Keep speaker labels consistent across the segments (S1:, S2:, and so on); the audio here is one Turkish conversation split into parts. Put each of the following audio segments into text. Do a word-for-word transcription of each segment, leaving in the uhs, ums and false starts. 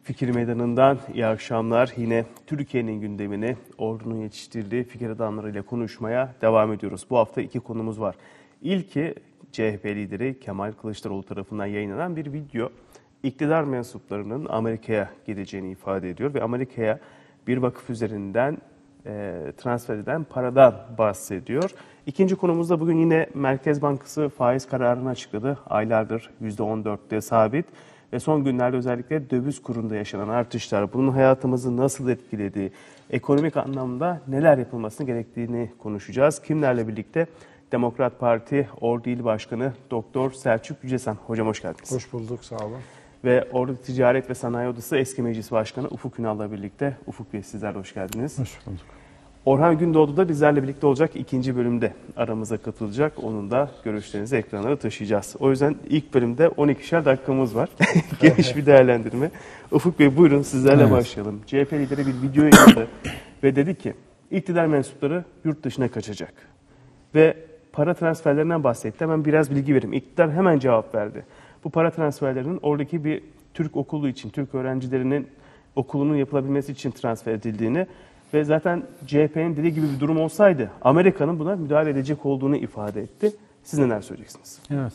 S1: Fikir Meydanı'ndan iyi akşamlar. Yine Türkiye'nin gündemini ordunun yetiştirdiği fikir adamlarıyla konuşmaya devam ediyoruz. Bu hafta iki konumuz var. İlki C H P lideri Kemal Kılıçdaroğlu tarafından yayınlanan bir video. İktidar mensuplarının Amerika'ya gideceğini ifade ediyor ve Amerika'ya bir vakıf üzerinden e, transfer eden paradan bahsediyor. İkinci konumuzda bugün yine Merkez Bankası faiz kararını açıkladı. Aylardır yüzde on dörtte sabit. Ve son günlerde özellikle döviz kurunda yaşanan artışlar, bunun hayatımızı nasıl etkilediği, ekonomik anlamda neler yapılmasını gerektiğini konuşacağız. Kimlerle birlikte? Demokrat Parti Ordu İl Başkanı Doktor Selçuk Yücesan. Hocam hoş geldiniz.
S2: Hoş bulduk, sağ olun.
S1: Ve Ordu Ticaret ve Sanayi Odası Eski Meclis Başkanı Ufuk Ünal'la birlikte. Ufuk Bey, sizler de hoş geldiniz.
S2: Hoş bulduk.
S1: Orhan Gündoğdu da bizlerle birlikte olacak, ikinci bölümde aramıza katılacak. Onun da görüşlerinizi ekranlara taşıyacağız. O yüzden ilk bölümde on ikişer dakikamız var. Geniş bir değerlendirme. Ufuk Bey buyurun, sizlerle evet. başlayalım. C H P lideri bir video yayınladı ve dedi ki iktidar mensupları yurt dışına kaçacak. Ve para transferlerinden bahsetti. Hemen biraz bilgi vereyim. İktidar hemen cevap verdi. Bu para transferlerinin oradaki bir Türk okulu için, Türk öğrencilerinin okulunun yapılabilmesi için transfer edildiğini ve zaten C H P'nin dediği gibi bir durum olsaydı Amerika'nın buna müdahale edecek olduğunu ifade etti. Siz neler söyleyeceksiniz?
S2: Evet.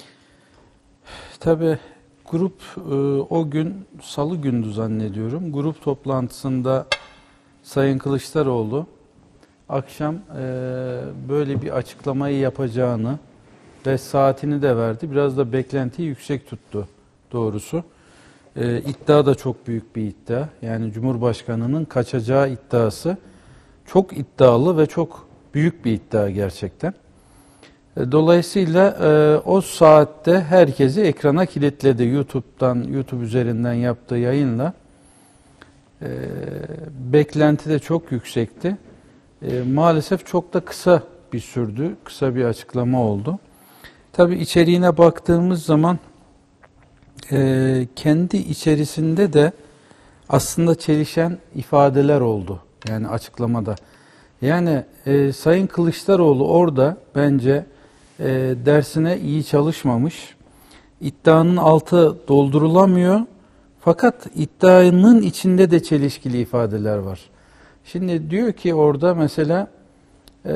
S2: Tabii grup o gün salı gündü zannediyorum. Grup toplantısında Sayın Kılıçdaroğlu akşam böyle bir açıklamayı yapacağını ve saatini de verdi. Biraz da beklentiyi yüksek tuttu doğrusu. Ee, iddia da çok büyük bir iddia. Yani Cumhurbaşkanı'nın kaçacağı iddiası çok iddialı ve çok büyük bir iddia gerçekten. E, dolayısıyla e, o saatte herkesi ekrana kilitledi. YouTube'dan, YouTube üzerinden yaptığı yayınla. E, beklenti de çok yüksekti. E, maalesef çok da kısa bir sürdü. Kısa bir açıklama oldu. Tabii içeriğine baktığımız zaman Ee, kendi içerisinde de aslında çelişen ifadeler oldu. Yani açıklamada. Yani e, Sayın Kılıçdaroğlu orada bence e, dersine iyi çalışmamış. İddianın altı doldurulamıyor. Fakat iddianın içinde de çelişkili ifadeler var. Şimdi diyor ki orada mesela e,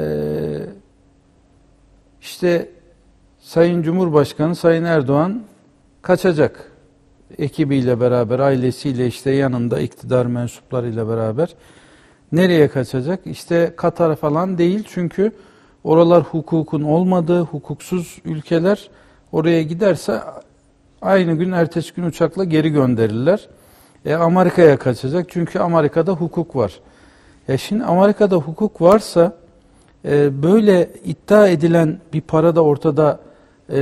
S2: işte Sayın Cumhurbaşkanı Sayın Erdoğan kaçacak. Ekibiyle beraber, ailesiyle, işte yanında iktidar mensuplarıyla beraber. Nereye kaçacak? İşte Katar falan değil. Çünkü oralar hukukun olmadığı, hukuksuz ülkeler. Oraya giderse aynı gün, ertesi gün uçakla geri gönderirler. E, Amerika'ya kaçacak. Çünkü Amerika'da hukuk var. Ya şimdi Amerika'da hukuk varsa e, böyle iddia edilen bir para da ortada e,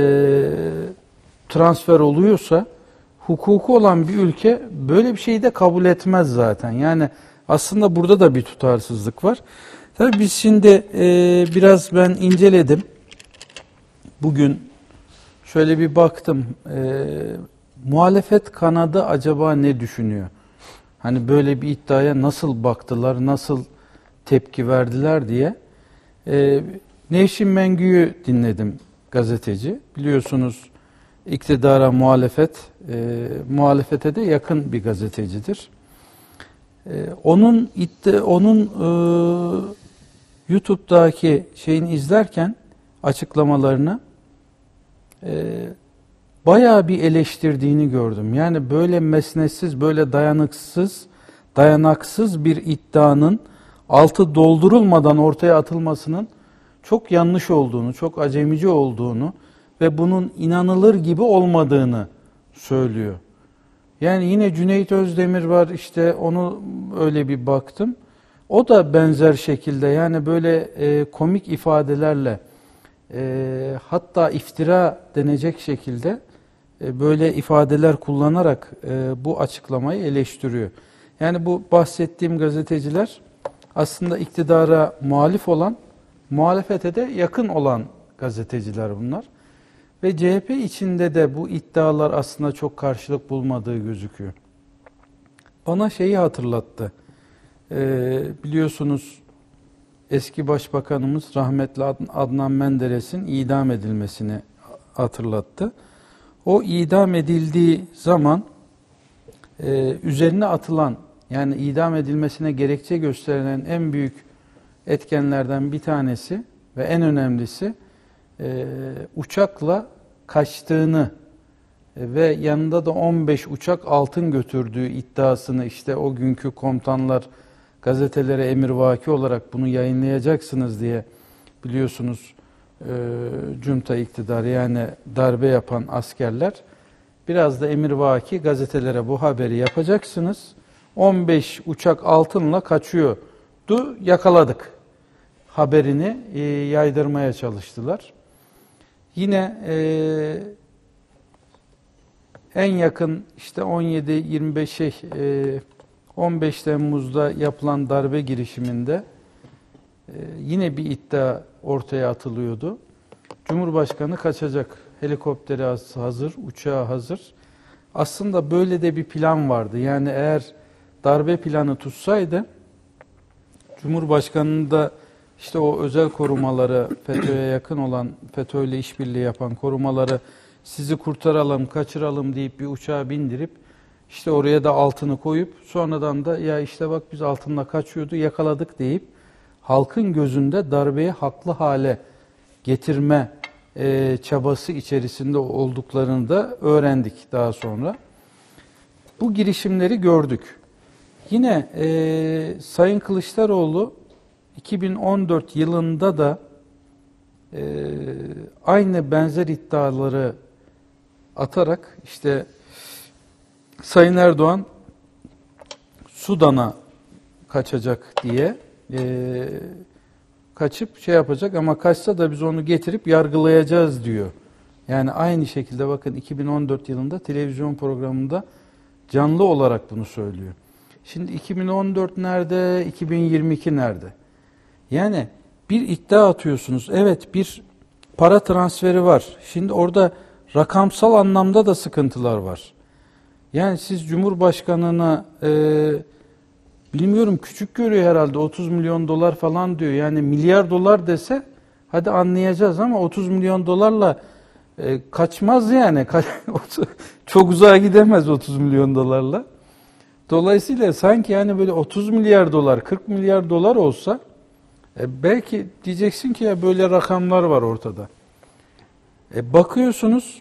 S2: transfer oluyorsa, hukuku olan bir ülke böyle bir şeyi de kabul etmez zaten. Yani aslında burada da bir tutarsızlık var. Tabii biz şimdi e, biraz ben inceledim. Bugün şöyle bir baktım. E, muhalefet kanadı acaba ne düşünüyor? Hani böyle bir iddiaya nasıl baktılar, nasıl tepki verdiler diye. E, Nevşin Mengü'yü dinledim, gazeteci. Biliyorsunuz İktidara muhalefet, e, muhalefete de yakın bir gazetecidir. E, onun iddia, onun e, YouTube'daki şeyini izlerken açıklamalarını e, bayağı bir eleştirdiğini gördüm. Yani böyle mesnetsiz, böyle dayanıksız, dayanaksız bir iddianın altı doldurulmadan ortaya atılmasının çok yanlış olduğunu, çok acemice olduğunu ve bunun inanılır gibi olmadığını söylüyor. Yani yine Cüneyt Özdemir var, işte onu öyle bir baktım. O da benzer şekilde, yani böyle e, komik ifadelerle e, hatta iftira denecek şekilde e, böyle ifadeler kullanarak e, bu açıklamayı eleştiriyor. Yani bu bahsettiğim gazeteciler aslında iktidara muhalif olan, muhalefete de yakın olan gazeteciler bunlar. Ve C H P içinde de bu iddialar aslında çok karşılık bulmadığı gözüküyor. Bana şeyi hatırlattı. Ee, biliyorsunuz eski başbakanımız rahmetli Adnan Menderes'in idam edilmesini hatırlattı. O idam edildiği zaman Ee, üzerine atılan, yani idam edilmesine gerekçe gösterilen en büyük etkenlerden bir tanesi ve en önemlisi e, uçakla kaçtığını ve yanında da on beş uçak altın götürdüğü iddiasını, işte o günkü komutanlar gazetelere emirvaki olarak bunu yayınlayacaksınız diye, biliyorsunuz e, junta iktidarı, yani darbe yapan askerler biraz da emirvaki gazetelere bu haberi yapacaksınız. on beş uçak altınla kaçıyordu, yakaladık haberini e, yaydırmaya çalıştılar. Yine e, en yakın işte on yedi yirmi beş şey e, on beş Temmuz'da yapılan darbe girişiminde e, yine bir iddia ortaya atılıyordu. Cumhurbaşkanı kaçacak, helikopteri hazır, uçağı hazır. Aslında böyle de bir plan vardı. Yani eğer darbe planı tutsaydı, Cumhurbaşkanı'nın da işte o özel korumaları, FETÖ'ye yakın olan, FETÖ'yle işbirliği yapan korumaları sizi kurtaralım, kaçıralım deyip bir uçağa bindirip işte oraya da altını koyup sonradan da ya işte bak biz altınla kaçıyordu, yakaladık deyip halkın gözünde darbeyi haklı hale getirme e, çabası içerisinde olduklarını da öğrendik daha sonra. Bu girişimleri gördük. Yine e, Sayın Kılıçdaroğlu iki bin on dört yılında da e, aynı benzer iddiaları atarak işte Sayın Erdoğan Sudan'a kaçacak diye e, kaçıp şey yapacak ama kaçsa da biz onu getirip yargılayacağız diyor. Yani aynı şekilde bakın iki bin on dört yılında televizyon programında canlı olarak bunu söylüyor. Şimdi iki bin on dört nerede, iki bin yirmi iki nerede? Yani bir iddia atıyorsunuz. Evet, bir para transferi var. Şimdi orada rakamsal anlamda da sıkıntılar var. Yani siz Cumhurbaşkanı'na e, bilmiyorum küçük görüyor herhalde, otuz milyon dolar falan diyor. Yani milyar dolar dese hadi anlayacağız ama otuz milyon dolarla e, kaçmaz yani. Çok uzağa gidemez otuz milyon dolarla. Dolayısıyla sanki yani böyle otuz milyar dolar, kırk milyar dolar olsa e, belki diyeceksin ki ya böyle rakamlar var ortada. E, bakıyorsunuz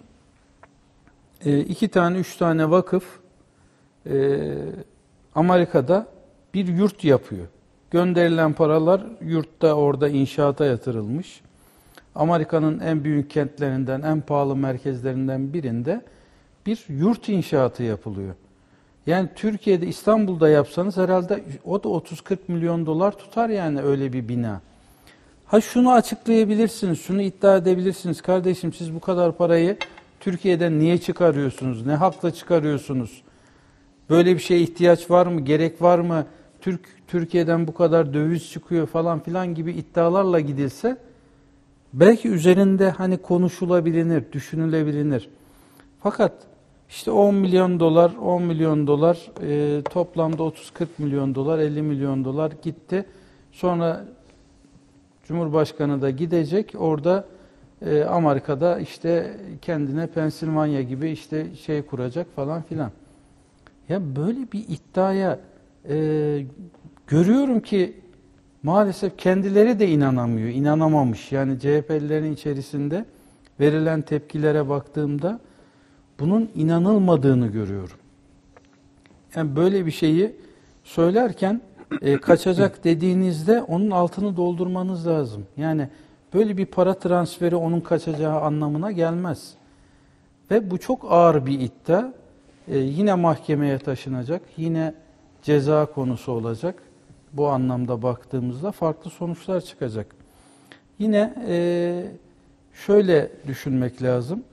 S2: e, iki tane, üç tane vakıf e, Amerika'da bir yurt yapıyor. Gönderilen paralar yurtta, orada inşaata yatırılmış. Amerika'nın en büyük kentlerinden, en pahalı merkezlerinden birinde bir yurt inşaatı yapılıyor. Yani Türkiye'de, İstanbul'da yapsanız herhalde o da otuz kırk milyon dolar tutar yani öyle bir bina. Ha şunu açıklayabilirsiniz, şunu iddia edebilirsiniz. Kardeşim siz bu kadar parayı Türkiye'den niye çıkarıyorsunuz? Ne hakla çıkarıyorsunuz? Böyle bir şeye ihtiyaç var mı? Gerek var mı? Türk Türkiye'den bu kadar döviz çıkıyor falan filan gibi iddialarla gidilse belki üzerinde hani konuşulabilir, düşünülebilir. Fakat işte on milyon dolar, on milyon dolar, e, toplamda otuz kırk milyon dolar, elli milyon dolar gitti. Sonra Cumhurbaşkanı da gidecek. Orada e, Amerika'da işte kendine Pensilvanya gibi işte şey kuracak falan filan. Ya böyle bir iddiaya e, görüyorum ki maalesef kendileri de inanamıyor, inanamamış. Yani C H P'lilerin içerisinde verilen tepkilere baktığımda bunun inanılmadığını görüyorum. Yani böyle bir şeyi söylerken e, kaçacak dediğinizde onun altını doldurmanız lazım. Yani böyle bir para transferi onun kaçacağı anlamına gelmez. Ve bu çok ağır bir iddia. E, yine mahkemeye taşınacak, yine ceza konusu olacak. Bu anlamda baktığımızda farklı sonuçlar çıkacak. Yine e, şöyle düşünmek lazım.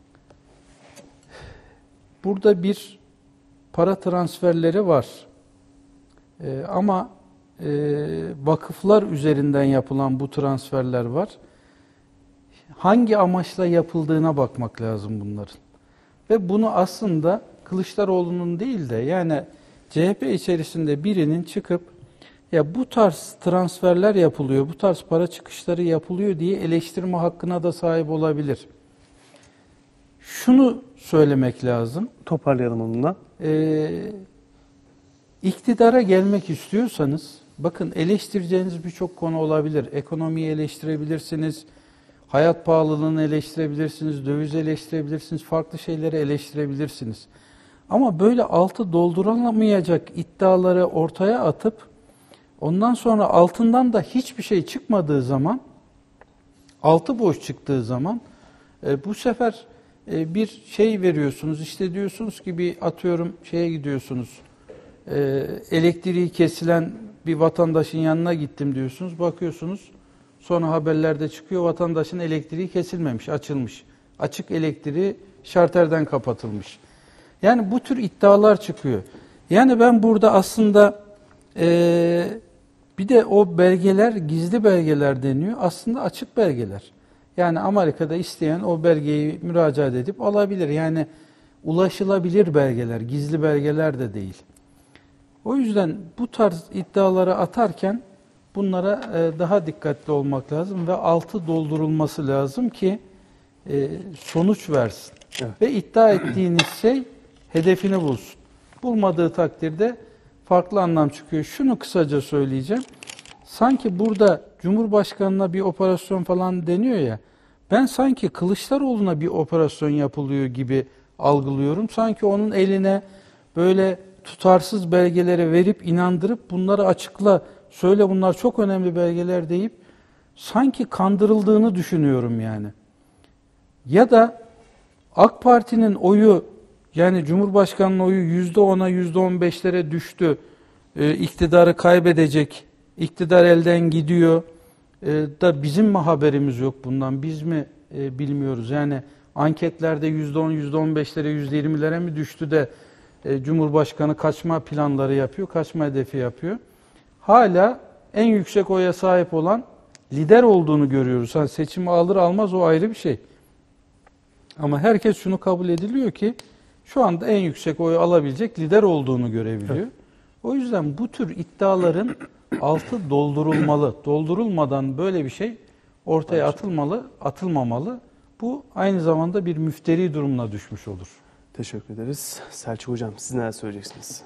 S2: Burada bir para transferleri var. Ee, ama e, vakıflar üzerinden yapılan bu transferler var. Hangi amaçla yapıldığına bakmak lazım bunların. Ve bunu aslında Kılıçdaroğlu'nun değil de yani C H P içerisinde birinin çıkıp ya bu tarz transferler yapılıyor, bu tarz para çıkışları yapılıyor diye eleştirme hakkına da sahip olabilir. Şu şunu söylemek lazım.
S1: Toparlayalım onunla.
S2: Ee, iktidara gelmek istiyorsanız, bakın eleştireceğiniz birçok konu olabilir. Ekonomiyi eleştirebilirsiniz, hayat pahalılığını eleştirebilirsiniz, döviz eleştirebilirsiniz, farklı şeyleri eleştirebilirsiniz. Ama böyle altı doldurulamayacak iddiaları ortaya atıp, ondan sonra altından da hiçbir şey çıkmadığı zaman, altı boş çıktığı zaman, e, bu sefer e, bir şey veriyorsunuz. İşte diyorsunuz ki bir atıyorum şeye gidiyorsunuz, e, elektriği kesilen bir vatandaşın yanına gittim diyorsunuz. Bakıyorsunuz sonra haberlerde çıkıyor, vatandaşın elektriği kesilmemiş, açılmış. Açık elektriği şarterden kapatılmış. Yani bu tür iddialar çıkıyor. Yani ben burada aslında e, bir de o belgeler gizli belgeler deniyor. Aslında açık belgeler. Yani Amerika'da isteyen o belgeyi müracaat edip alabilir. Yani ulaşılabilir belgeler, gizli belgeler de değil. O yüzden bu tarz iddiaları atarken bunlara daha dikkatli olmak lazım ve altı doldurulması lazım ki sonuç versin. Evet. Ve iddia ettiğiniz şey hedefini bulsun. Bulmadığı takdirde farklı anlam çıkıyor. Şunu kısaca söyleyeceğim. Sanki burada Cumhurbaşkanı'na bir operasyon falan deniyor ya, ben sanki Kılıçdaroğlu'na bir operasyon yapılıyor gibi algılıyorum. Sanki onun eline böyle tutarsız belgeleri verip inandırıp bunları açıkla, söyle bunlar çok önemli belgeler deyip sanki kandırıldığını düşünüyorum yani. Ya da AK Parti'nin oyu, yani Cumhurbaşkanı'nın oyu yüzde ona yüzde on beşlere düştü, e, iktidarı kaybedecek, iktidar elden gidiyor e, da bizim mi haberimiz yok bundan, biz mi e, bilmiyoruz? Yani anketlerde yüzde on, yüzde on beşlere, yüzde yirmilere mi düştü de e, Cumhurbaşkanı kaçma planları yapıyor, kaçma hedefi yapıyor. Hala en yüksek oya sahip olan lider olduğunu görüyoruz. Yani seçimi alır almaz o ayrı bir şey. Ama herkes şunu kabul ediliyor ki şu anda en yüksek oyu alabilecek lider olduğunu görebiliyor. Evet. O yüzden bu tür iddiaların altı doldurulmalı. Doldurulmadan böyle bir şey ortaya atılmalı, atılmamalı. Bu aynı zamanda bir müfteri durumuna düşmüş olur.
S1: Teşekkür ederiz. Selçuk Hocam, siz neler söyleyeceksiniz?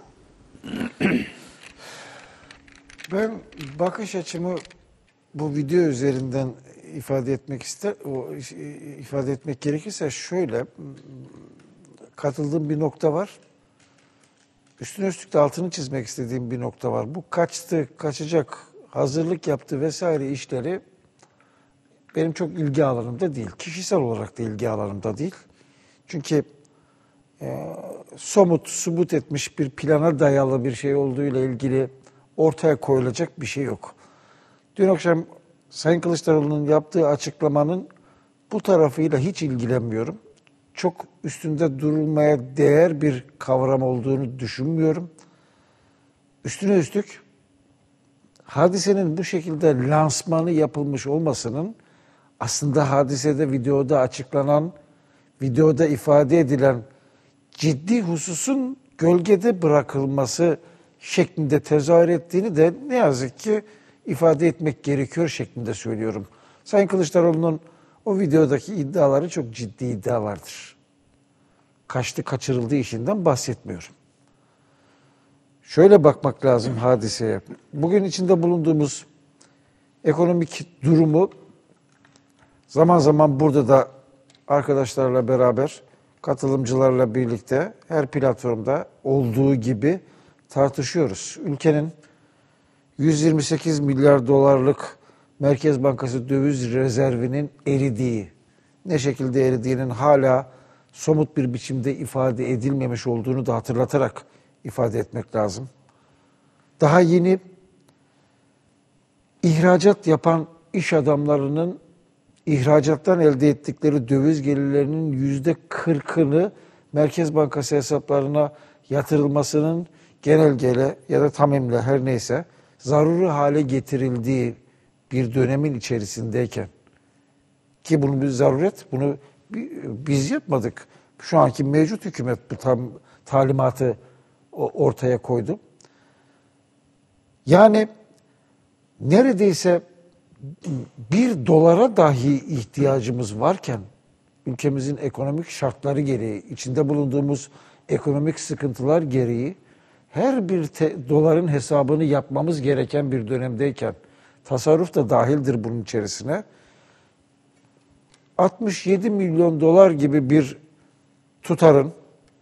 S3: Ben bakış açımı bu video üzerinden ifade etmek ister, o ifade etmek gerekirse şöyle, katıldığım bir nokta var. Üstüne üstlük de altını çizmek istediğim bir nokta var. Bu kaçtı, kaçacak, hazırlık yaptı vesaire işleri benim çok ilgi alanımda değil. Kişisel olarak da ilgi alanımda değil. Çünkü e, somut, subut etmiş bir plana dayalı bir şey olduğuyla ilgili ortaya koyulacak bir şey yok. Dün akşam Sayın Kılıçdaroğlu'nun yaptığı açıklamanın bu tarafıyla hiç ilgilenmiyorum. Çok üstünde durulmaya değer bir kavram olduğunu düşünmüyorum. Üstüne üstlük hadisenin bu şekilde lansmanı yapılmış olmasının aslında hadisede videoda açıklanan, videoda ifade edilen ciddi hususun gölgede bırakılması şeklinde tezahür ettiğini de ne yazık ki ifade etmek gerekiyor şeklinde söylüyorum. Sayın Kılıçdaroğlu'nun o videodaki iddiaları çok ciddi iddialardır. Kaçtı kaçırıldığı işinden bahsetmiyorum. Şöyle bakmak lazım hadiseye. Bugün içinde bulunduğumuz ekonomik durumu zaman zaman burada da arkadaşlarla beraber, katılımcılarla birlikte her platformda olduğu gibi tartışıyoruz. Ülkenin yüz yirmi sekiz milyar dolarlık Merkez Bankası döviz rezervinin eridiği, ne şekilde eridiğinin hala somut bir biçimde ifade edilmemiş olduğunu da hatırlatarak ifade etmek lazım. Daha yeni ihracat yapan iş adamlarının ihracattan elde ettikleri döviz gelirlerinin yüzde kırkını Merkez Bankası hesaplarına yatırılmasının genelgeyle ya da tamimle her neyse zaruri hale getirildiği bir dönemin içerisindeyken, ki bunun bir zaruret, bunu biz yapmadık. Şu anki mevcut hükümet bu tam talimatı ortaya koydu. Yani neredeyse bir dolara dahi ihtiyacımız varken ülkemizin ekonomik şartları gereği, içinde bulunduğumuz ekonomik sıkıntılar gereği her bir te- doların hesabını yapmamız gereken bir dönemdeyken, tasarruf da dahildir bunun içerisine, altmış yedi milyon dolar gibi bir tutarın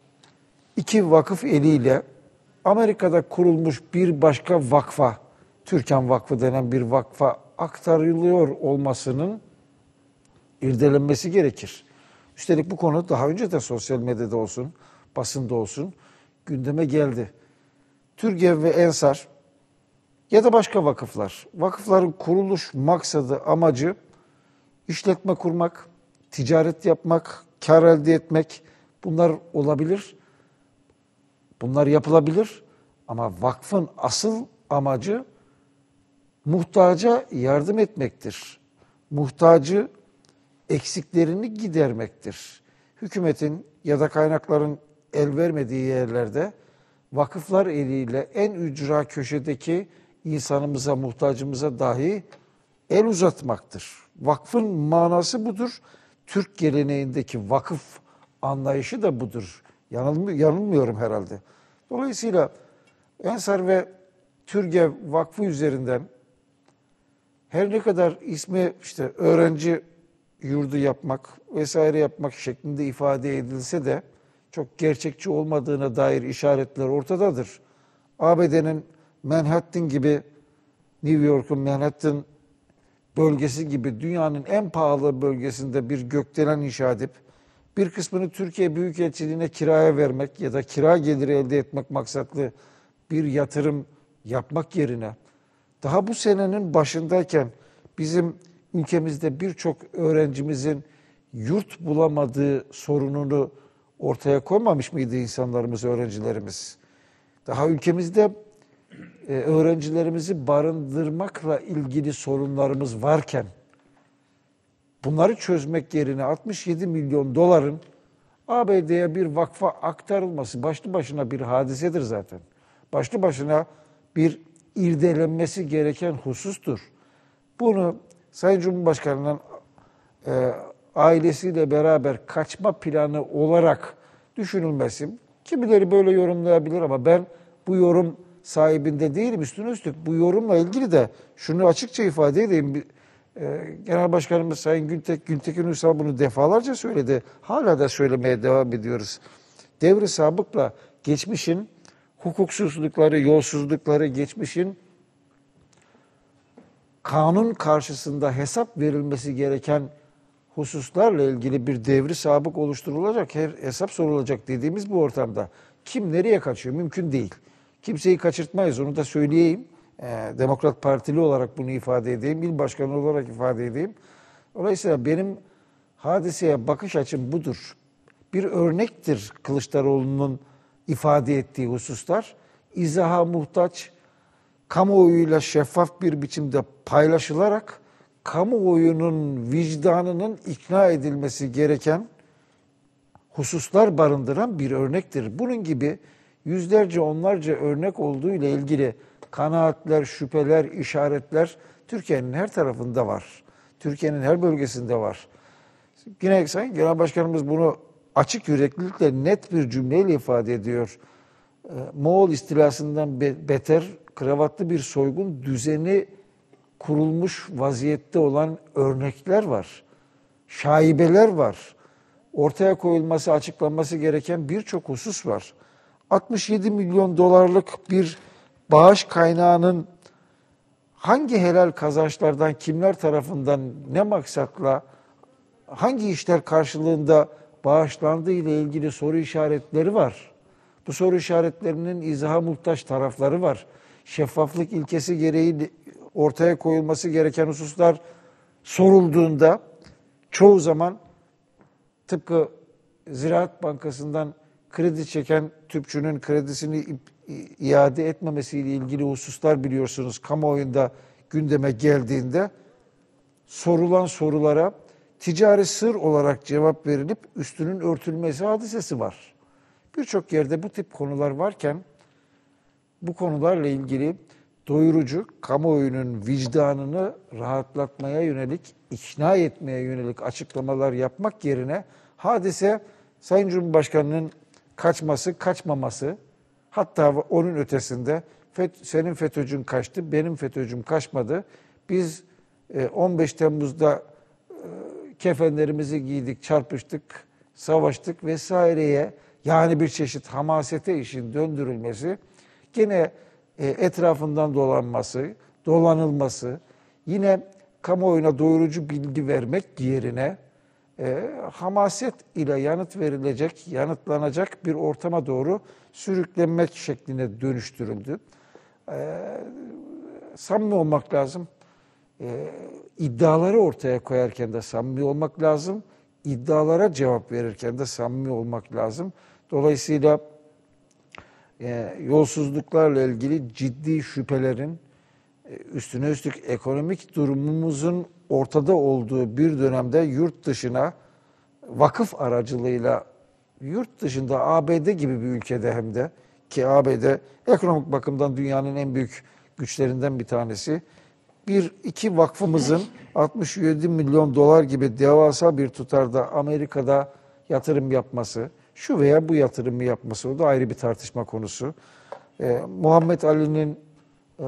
S3: iki vakıf eliyle Amerika'da kurulmuş bir başka vakfa, Türkan Vakfı denen bir vakfa aktarılıyor olmasının irdelenmesi gerekir. Üstelik bu konu daha önce de sosyal medyada olsun, basında olsun gündeme geldi. TÜRGEV ve Ensar ya da başka vakıflar, vakıfların kuruluş maksadı, amacı işletme kurmak, ticaret yapmak, kar elde etmek, bunlar olabilir. Bunlar yapılabilir ama vakfın asıl amacı muhtaca yardım etmektir. Muhtacı eksiklerini gidermektir. Hükümetin ya da kaynakların el vermediği yerlerde vakıflar eliyle en ücra köşedeki insanımıza, muhtacımıza dahi el uzatmaktır. Vakfın manası budur. Türk geleneğindeki vakıf anlayışı da budur. Yanılmı, yanılmıyorum herhalde. Dolayısıyla Ensar ve TÜRGEV Vakfı üzerinden her ne kadar ismi işte öğrenci yurdu yapmak vesaire yapmak şeklinde ifade edilse de çok gerçekçi olmadığına dair işaretler ortadadır. A B D'nin Manhattan gibi, New York'un Manhattan bölgesi gibi dünyanın en pahalı bölgesinde bir gökdelen inşa edip bir kısmını Türkiye Büyükelçiliğine kiraya vermek ya da kira geliri elde etmek maksatlı bir yatırım yapmak yerine daha bu senenin başındayken bizim ülkemizde birçok öğrencimizin yurt bulamadığı sorununu ortaya koymamış mıydı insanlarımız, öğrencilerimiz? Daha ülkemizde e, öğrencilerimizi barındırmakla ilgili sorunlarımız varken bunları çözmek yerine altmış yedi milyon doların A B D'ye bir vakfa aktarılması başlı başına bir hadisedir zaten. Başlı başına bir irdelenmesi gereken husustur. Bunu Sayın Cumhurbaşkanı'nın e, ailesiyle beraber kaçma planı olarak düşünülmesi, kimileri böyle yorumlayabilir ama ben bu yorum sahibinde değilim. Üstüne üstlük bu yorumla ilgili de şunu açıkça ifade edeyim. E, Genel Başkanımız Sayın Gültek, Gültekin Uysal bunu defalarca söyledi. Hala da söylemeye devam ediyoruz. Devri sabıkla geçmişin hukuksuzlukları, yolsuzlukları, geçmişin kanun karşısında hesap verilmesi gereken hususlarla ilgili bir devri sabık oluşturulacak, her hesap sorulacak dediğimiz bu ortamda kim nereye kaçıyor mümkün değil. Kimseyi kaçırtmayız, onu da söyleyeyim. Ee, Demokrat Partili olarak bunu ifade edeyim, il başkanı olarak ifade edeyim. Dolayısıyla benim hadiseye bakış açım budur. Bir örnektir Kılıçdaroğlu'nun ifade ettiği hususlar. İzaha muhtaç, kamuoyuyla şeffaf bir biçimde paylaşılarak kamuoyunun vicdanının ikna edilmesi gereken hususlar barındıran bir örnektir. Bunun gibi yüzlerce, onlarca örnek olduğu ile ilgili kanaatler, şüpheler, işaretler Türkiye'nin her tarafında var. Türkiye'nin her bölgesinde var. Yine Sayın Genel Başkanımız bunu açık yüreklilikle net bir cümleyle ifade ediyor. Moğol istilasından beter kravatlı bir soygun düzeni kurulmuş vaziyette olan örnekler var. Şaibeler var. Ortaya koyulması, açıklanması gereken birçok husus var. altmış yedi milyon dolarlık bir bağış kaynağının hangi helal kazançlardan, kimler tarafından, ne maksatla, hangi işler karşılığında bağışlandığı ile ilgili soru işaretleri var. Bu soru işaretlerinin izaha muhtaç tarafları var. Şeffaflık ilkesi gereği ortaya koyulması gereken hususlar sorulduğunda çoğu zaman tıpkı Ziraat Bankası'ndan kredi çeken tüpçünün kredisini iade etmemesiyle ilgili hususlar biliyorsunuz kamuoyunda gündeme geldiğinde sorulan sorulara ticari sır olarak cevap verilip üstünün örtülmesi hadisesi var. Birçok yerde bu tip konular varken bu konularla ilgili doyurucu, kamuoyunun vicdanını rahatlatmaya yönelik ikna etmeye yönelik açıklamalar yapmak yerine hadise Sayın Cumhurbaşkanı'nın kaçması, kaçmaması, hatta onun ötesinde senin FETÖ'cün kaçtı, benim FETÖ'cüm kaçmadı. Biz on beş Temmuz'da kefenlerimizi giydik, çarpıştık, savaştık vesaireye, yani bir çeşit hamasete işin döndürülmesi, gene etrafından dolanması, dolanılması, yine kamuoyuna doyurucu bilgi vermek yerine e, hamaset ile yanıt verilecek, yanıtlanacak bir ortama doğru sürüklenmek şekline dönüştürüldü. E, samimi olmak lazım. E, iddiaları ortaya koyarken de samimi olmak lazım. İddialara cevap verirken de samimi olmak lazım. Dolayısıyla e, yolsuzluklarla ilgili ciddi şüphelerin, üstüne üstlük ekonomik durumumuzun ortada olduğu bir dönemde yurt dışına vakıf aracılığıyla, yurt dışında A B D gibi bir ülkede, hem de ki A B D ekonomik bakımdan dünyanın en büyük güçlerinden bir tanesi, bir iki vakfımızın altmış yedi milyon dolar gibi devasa bir tutarda Amerika'da yatırım yapması, şu veya bu yatırımı yapması, o da ayrı bir tartışma konusu. Ee, Muhammed Ali'nin e,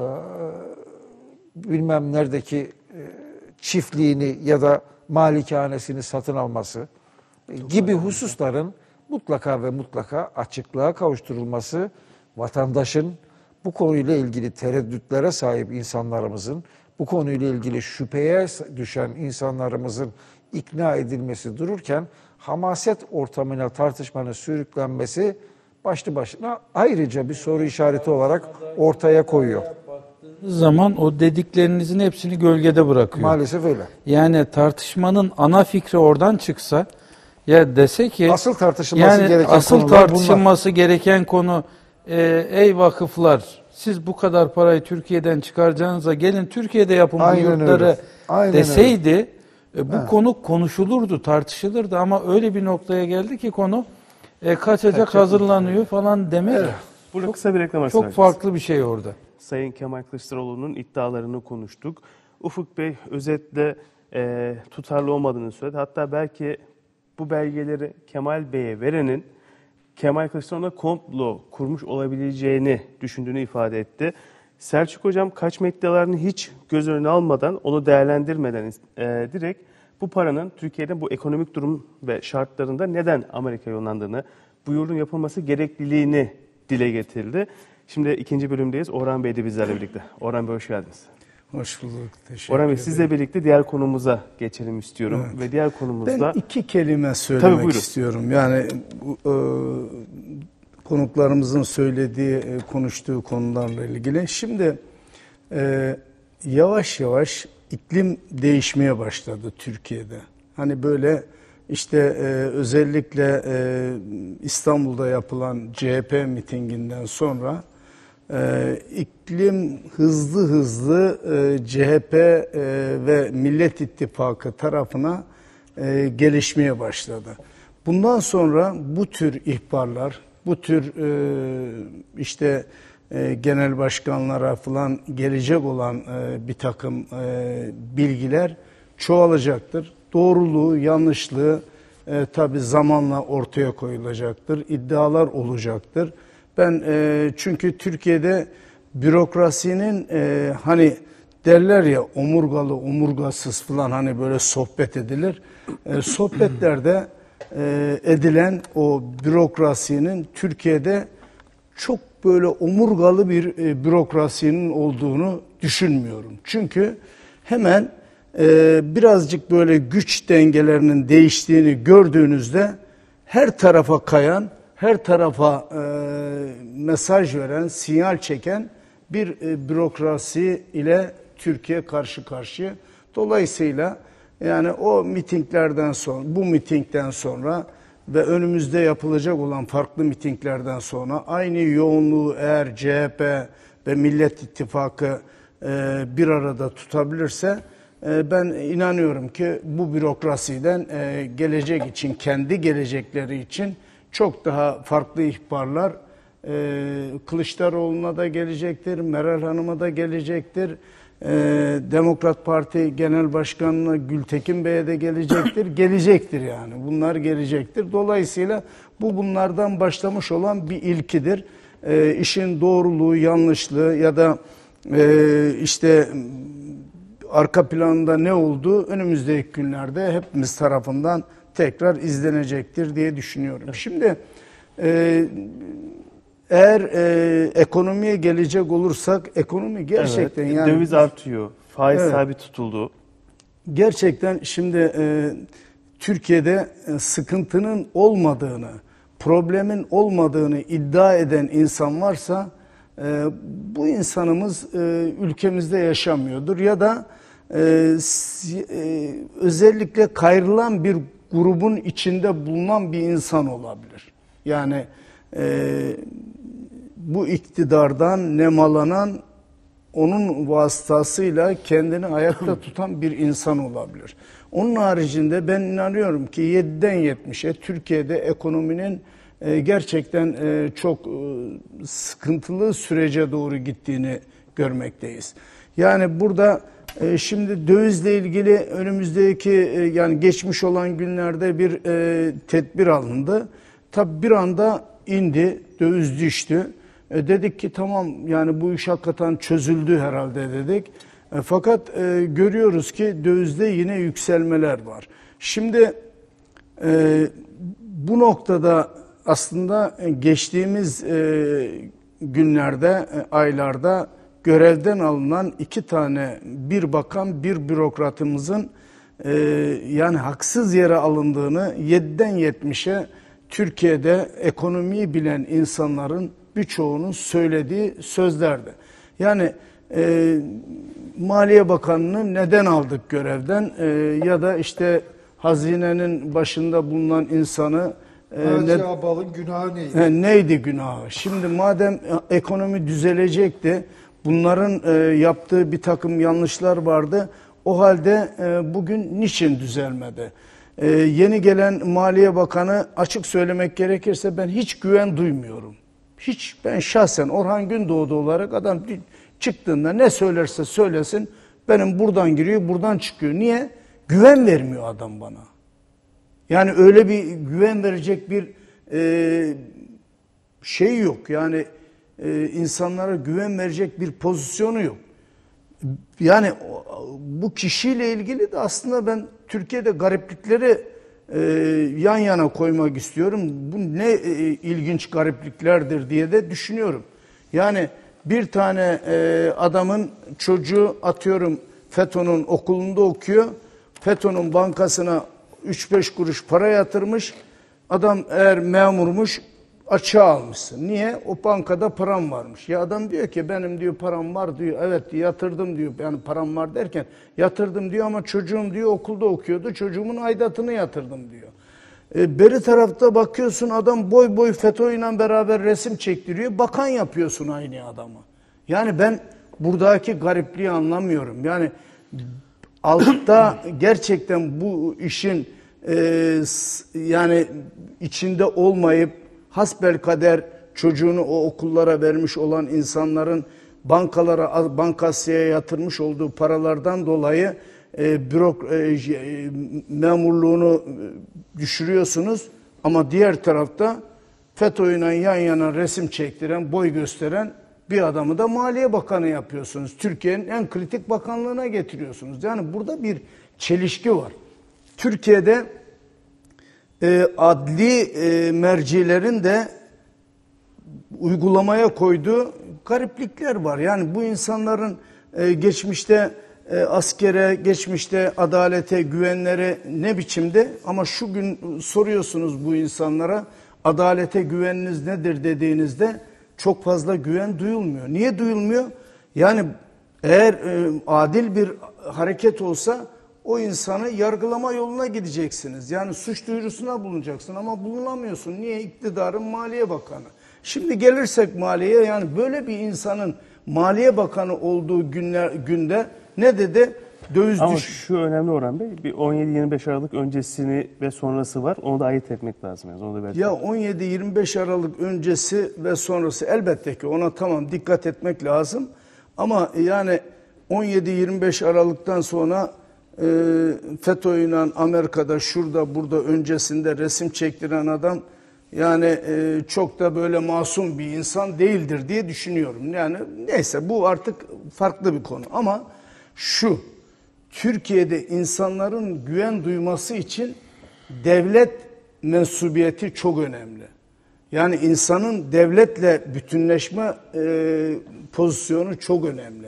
S3: bilmem neredeki e, çiftliğini ya da malikanesini satın alması gibi hususların mutlaka ve mutlaka açıklığa kavuşturulması, vatandaşın, bu konuyla ilgili tereddütlere sahip insanlarımızın, bu konuyla ilgili şüpheye düşen insanlarımızın ikna edilmesi dururken, hamaset ortamına tartışmanın sürüklenmesi başlı başına ayrıca bir soru işareti olarak ortaya koyuyor.
S2: Zaman o dediklerinizin hepsini gölgede bırakıyor.
S3: Maalesef öyle.
S2: Yani tartışmanın ana fikri oradan çıksa, ya dese ki
S3: asıl tartışılması
S2: yani
S3: gereken
S2: asıl tartışılması bunlar. gereken konu e, ey vakıflar, siz bu kadar parayı Türkiye'den çıkaracağınıza gelin Türkiye'de yapın bu yurtları deseydi e, bu ha. konu konuşulurdu, tartışılırdı, ama öyle bir noktaya geldi ki konu e, kaçacak Kaçacak hazırlanıyor mi? falan demek. Evet.
S1: Burada çok, kısa bir reklam
S2: Çok farklı bir şey orada.
S1: Sayın Kemal Kılıçdaroğlu'nun iddialarını konuştuk. Ufuk Bey özetle e, tutarlı olmadığını söyledi. Hatta belki bu belgeleri Kemal Bey'e verenin Kemal Kılıçdaroğlu'na komplo kurmuş olabileceğini düşündüğünü ifade etti. Selçuk Hocam kaçma iddialarını hiç göz önüne almadan, onu değerlendirmeden e, direkt bu paranın Türkiye'de bu ekonomik durum ve şartlarında neden Amerika'ya yollandığını, bu yolun yapılması gerekliliğini dile getirdi. Şimdi ikinci bölümdeyiz. Orhan Bey de bizlerle birlikte. Orhan Bey hoş geldiniz.
S4: Hoş bulduk. Teşekkür
S1: Orhan Bey
S4: ederim.
S1: Sizle birlikte diğer konumuza geçelim istiyorum. Evet. Ve diğer konumuzda...
S4: Ben iki kelime söylemek Tabii, istiyorum. Yani e, konuklarımızın söylediği, e, konuştuğu konularla ilgili. Şimdi e, yavaş yavaş iklim değişmeye başladı Türkiye'de. Hani böyle işte e, özellikle e, İstanbul'da yapılan C H P mitinginden sonra e, iklim hızlı hızlı e, C H P e, ve Millet İttifakı tarafına e, gelişmeye başladı. Bundan sonra bu tür ihbarlar, bu tür e, işte e, genel başkanlara falan gelecek olan e, bir takım e, bilgiler çoğalacaktır. Doğruluğu, yanlışlığı e, tabii zamanla ortaya koyulacaktır. İddialar olacaktır. Ben e, çünkü Türkiye'de bürokrasinin e, hani derler ya omurgalı, omurgasız falan hani böyle sohbet edilir. E, sohbetlerde e, edilen o bürokrasinin Türkiye'de çok böyle omurgalı bir e, bürokrasinin olduğunu düşünmüyorum. Çünkü hemen Ee, birazcık böyle güç dengelerinin değiştiğini gördüğünüzde her tarafa kayan, her tarafa e, mesaj veren, sinyal çeken bir e, bürokrasi ile Türkiye karşı karşıya. Dolayısıyla yani o mitinglerden sonra, bu mitingden sonra ve önümüzde yapılacak olan farklı mitinglerden sonra aynı yoğunluğu eğer C H P ve Millet İttifakı e, bir arada tutabilirse, ben inanıyorum ki bu bürokrasiden gelecek için, kendi gelecekleri için çok daha farklı ihbarlar Kılıçdaroğlu'na da gelecektir, Meral Hanım'a da gelecektir. e, Demokrat Parti Genel Başkanı'na Gültekin Bey'e de gelecektir. Gelecektir yani. Bunlar gelecektir. Dolayısıyla bu bunlardan başlamış olan bir ilkidir. E, işin doğruluğu, yanlışlığı ya da e, işte arka planında ne olduğu önümüzdeki günlerde hepimiz tarafından tekrar izlenecektir diye düşünüyorum. Şimdi e, eğer e, ekonomiye gelecek olursak, ekonomi gerçekten
S1: evet,
S4: yani
S1: döviz artıyor, faiz
S4: evet,
S1: sabit tutuldu.
S4: Gerçekten şimdi e, Türkiye'de e, sıkıntının olmadığını, problemin olmadığını iddia eden insan varsa e, bu insanımız e, ülkemizde yaşamıyordur ya da e, e, özellikle kayrılan bir grubun içinde bulunan bir insan olabilir. Yani e, bu iktidardan nemalanan, onun vasıtasıyla kendini ayakta tutan bir insan olabilir. Onun haricinde ben inanıyorum ki yediden yetmişe Türkiye'de ekonominin e, gerçekten e, çok e, sıkıntılı sürece doğru gittiğini görmekteyiz. Yani burada e, şimdi dövizle ilgili önümüzdeki e, yani geçmiş olan günlerde bir e, tedbir alındı. Tabi bir anda indi, döviz düştü. E, dedik ki tamam yani bu iş hakikaten çözüldü herhalde dedik. E, fakat e, görüyoruz ki dövizde yine yükselmeler var. Şimdi e, bu noktada aslında geçtiğimiz e, günlerde, e, aylarda görevden alınan iki tane, bir bakan bir bürokratımızın e, yani haksız yere alındığını yediden yetmişe Türkiye'de ekonomiyi bilen insanların birçoğunun söylediği sözlerdi. Yani e, Maliye Bakanı'nı neden aldık görevden e, ya da işte hazinenin başında bulunan insanı
S3: Naci e, Abal'ın günahı neydi?
S4: E, neydi günahı? Şimdi madem ekonomi düzelecekti, bunların e, yaptığı bir takım yanlışlar vardı. O halde e, bugün niçin düzelmedi? E, yeni gelen Maliye Bakanı açık söylemek gerekirse ben hiç güven duymuyorum. Hiç, ben şahsen Orhan Gündoğdu olarak adam çıktığında ne söylerse söylesin benim buradan giriyor buradan çıkıyor. Niye? Güven vermiyor adam bana. Yani öyle bir güven verecek bir e, şey yok. Yani e, insanlara güven verecek bir pozisyonu yok. Yani bu kişiyle ilgili de aslında ben Türkiye'de gariplikleri e, yan yana koymak istiyorum. Bu ne e, ilginç garipliklerdir diye de düşünüyorum. Yani bir tane e, adamın çocuğu atıyorum FETÖ'nün okulunda okuyor. FETÖ'nün bankasına üç beş kuruş para yatırmış. Adam eğer memurmuş açığa almışsın. Niye? O bankada param varmış. Ya adam diyor ki benim diyor param var diyor. Evet diyor, yatırdım diyor. Yani param var derken yatırdım diyor ama çocuğum diyor okulda okuyordu. Çocuğumun aidatını yatırdım diyor. E, beri tarafta bakıyorsun adam boy boy FETÖ'yle beraber resim çektiriyor. Bakan yapıyorsun aynı adamı. Yani ben buradaki garipliği anlamıyorum. Yani altta gerçekten bu işin e, yani içinde olmayıp hasbelkader çocuğunu o okullara vermiş olan insanların bankalara, bankasya yatırmış olduğu paralardan dolayı e, bürok, e, memurluğunu düşürüyorsunuz. Ama diğer tarafta FETÖ'yle yan yana resim çektiren, boy gösteren bir adamı da Maliye Bakanı yapıyorsunuz. Türkiye'nin en kritik bakanlığına getiriyorsunuz. Yani burada bir çelişki var. Türkiye'de e, adli e, mercilerin de uygulamaya koyduğu gariplikler var. Yani bu insanların e, geçmişte e, askere, geçmişte adalete, güvenleri ne biçimde, ama şu gün soruyorsunuz bu insanlara adalete güveniniz nedir dediğinizde çok fazla güven duyulmuyor. Niye duyulmuyor? Yani eğer e, adil bir hareket olsa o insanı yargılama yoluna gideceksiniz. Yani suç duyurusuna bulunacaksın ama bulunamıyorsun. Niye? İktidarın Maliye Bakanı. Şimdi gelirsek maliyeye, yani böyle bir insanın Maliye Bakanı olduğu günler günde ne dedi? Döviz
S1: Ama
S4: düş.
S1: şu önemli Orhan Bey, bir on yedi yirmi beş Aralık öncesini ve sonrası var. Onu da ayırt etmek lazım. Yani. Onu da belki...
S4: Ya on yedi yirmi beş Aralık öncesi ve sonrası elbette ki ona tamam dikkat etmek lazım. Ama yani on yedi yirmi beş Aralık'tan sonra e, FETÖ'yle Amerika'da şurada burada öncesinde resim çektiren adam yani e, çok da böyle masum bir insan değildir diye düşünüyorum. Yani neyse bu artık farklı bir konu ama şu Türkiye'de insanların güven duyması için devlet mensubiyeti çok önemli. Yani insanın devletle bütünleşme e, pozisyonu çok önemli.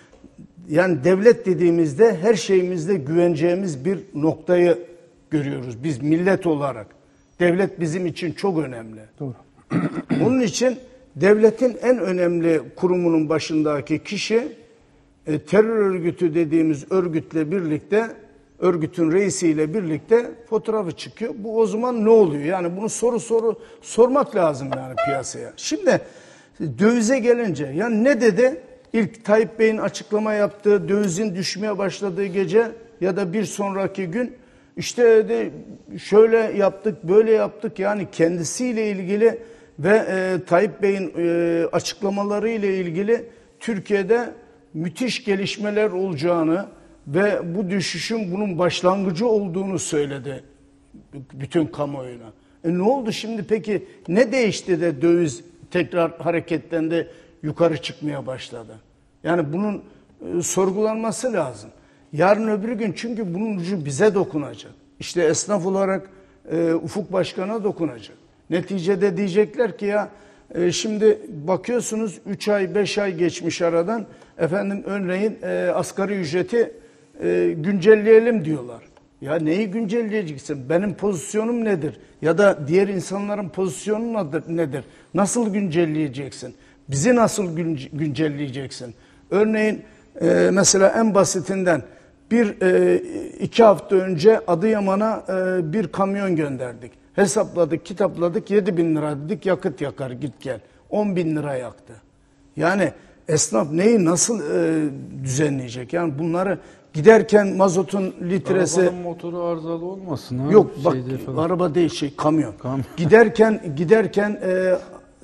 S4: Yani devlet dediğimizde her şeyimizde güveneceğimiz bir noktayı görüyoruz biz millet olarak. Devlet bizim için çok önemli.
S1: Doğru.
S4: Onun için devletin en önemli kurumunun başındaki kişi e, terör örgütü dediğimiz örgütle birlikte, örgütün reisiyle birlikte fotoğrafı çıkıyor. Bu o zaman ne oluyor? Yani bunu soru soru sormak lazım yani piyasaya. Şimdi dövize gelince yani ne dedi? İlk Tayyip Bey'in açıklama yaptığı dövizin düşmeye başladığı gece ya da bir sonraki gün işte de şöyle yaptık, böyle yaptık yani kendisiyle ilgili ve e, Tayyip Bey'in e, açıklamaları ile ilgili Türkiye'de müthiş gelişmeler olacağını ve bu düşüşün bunun başlangıcı olduğunu söyledi bütün kamuoyuna. E ne oldu şimdi peki ne değişti de döviz tekrar hareketlendi yukarı çıkmaya başladı? Yani bunun e, sorgulanması lazım. Yarın öbür gün çünkü bunun ucu bize dokunacak. İşte esnaf olarak e, Ufuk Başkan'a dokunacak. Neticede diyecekler ki ya e, şimdi bakıyorsunuz üç ay beş ay geçmiş aradan efendim örneğin e, asgari ücreti e, güncelleyelim diyorlar. Ya neyi güncelleyeceksin? Benim pozisyonum nedir? Ya da diğer insanların pozisyonu nedir? Nasıl güncelleyeceksin? Bizi nasıl güncelleyeceksin? Örneğin e, mesela en basitinden bir e, iki hafta önce Adıyaman'a e, bir kamyon gönderdik. Hesapladık, kitapladık, yedi bin lira dedik yakıt yakar git gel. on bin lira yaktı. Yani esnaf neyi nasıl e, düzenleyecek? Yani bunları giderken mazotun litresi...
S2: Arabanın motoru arızalı olmasın ha?
S4: Yok bak
S2: falan.
S4: araba değil şey kamyon.
S2: Kamyon.
S4: Giderken giderken e,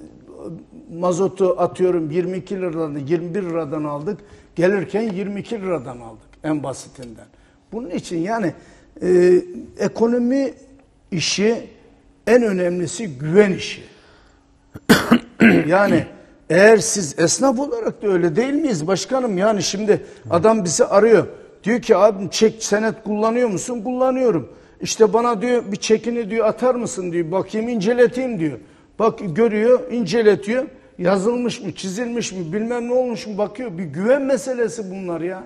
S4: mazotu atıyorum yirmi iki liradan yirmi bir liradan aldık. Gelirken yirmi iki liradan aldık en basitinden. Bunun için yani e, ekonomi işi en önemlisi güven işi. Yani eğer siz esnaf olarak da öyle değil miyiz başkanım? Yani şimdi adam bizi arıyor. Diyor ki abi çek senet kullanıyor musun? Kullanıyorum. İşte bana diyor bir çekini diyor atar mısın diyor. Bakayım inceleteyim diyor. Bak görüyor inceletiyor. Yazılmış mı çizilmiş mi bilmem ne olmuş mu bakıyor. Bir güven meselesi bunlar ya.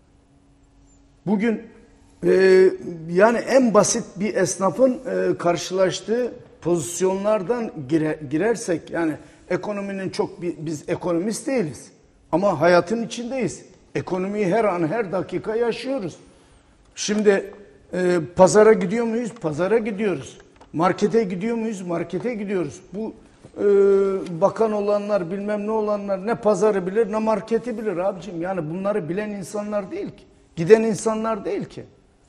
S4: Bugün e, yani en basit bir esnafın e, karşılaştığı pozisyonlardan gire, girersek yani ekonominin çok bir, biz ekonomist değiliz. Ama hayatın içindeyiz. Ekonomiyi her an her dakika yaşıyoruz. Şimdi e, pazara gidiyor muyuz? Pazara gidiyoruz. Markete gidiyor muyuz? Markete gidiyoruz. Bu e, bakan olanlar bilmem ne olanlar ne pazarı bilir ne marketi bilir abicim. Yani bunları bilen insanlar değil ki. Giden insanlar değil ki.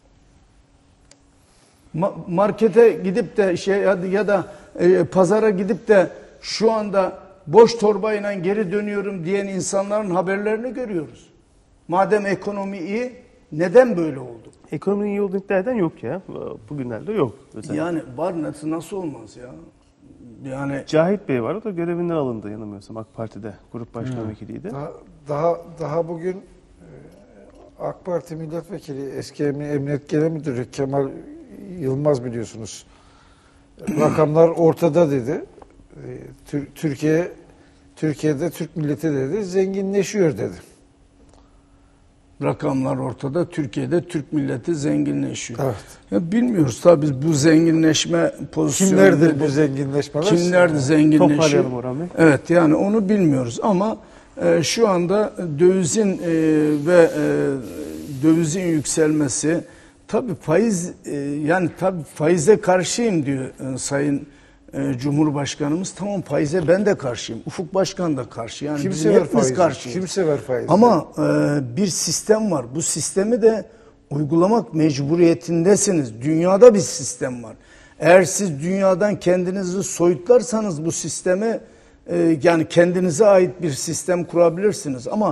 S4: Ma markete gidip de şey ya da e, pazara gidip de şu anda boş torbayla geri dönüyorum diyen insanların haberlerini görüyoruz. Madem ekonomi iyi, neden böyle oldu?
S1: Ekonominin iyi olduğunu iddia eden yok ya. Bugünlerde yok. Özellikle.
S4: Yani var nasıl, nasıl olmaz ya? Yani
S1: Cahit Bey var, o da görevinden alındı yanılmıyorsam AK Parti'de. Grup başkan vekiliydi.
S3: Daha, daha, daha bugün e, AK Parti milletvekili, eski Emniyet Genel Müdürü Kemal Yılmaz biliyorsunuz. Rakamlar ortada dedi. E, Türkiye Türkiye'de Türk milleti dedi zenginleşiyor dedi.
S4: Rakamlar ortada. Türkiye'de Türk milleti zenginleşiyor.
S3: Evet.
S4: Ya bilmiyoruz tabii biz bu zenginleşme pozisyonu.
S3: Kimlerdir bu zenginleşmeler?
S4: Kimler zenginleşiyor?
S1: Toparlayalım Orhan Bey.
S4: Evet yani onu bilmiyoruz ama e, şu anda dövizin e, ve e, dövizin yükselmesi tabii faiz e, yani tabii faize karşıyım diyor e, Sayın e, Cumhurbaşkanımız. Tamam faize ben de karşıyım. Ufuk Başkan da karşı. Yani
S3: Kim
S4: biz
S3: sever
S4: hepimiz
S3: faizi?
S4: karşıyız.
S3: Kim sever faizi?
S4: Ama e, bir sistem var. Bu sistemi de uygulamak mecburiyetindesiniz. Dünyada bir sistem var. Eğer siz dünyadan kendinizi soyutlarsanız bu sistemi e, yani kendinize ait bir sistem kurabilirsiniz. Ama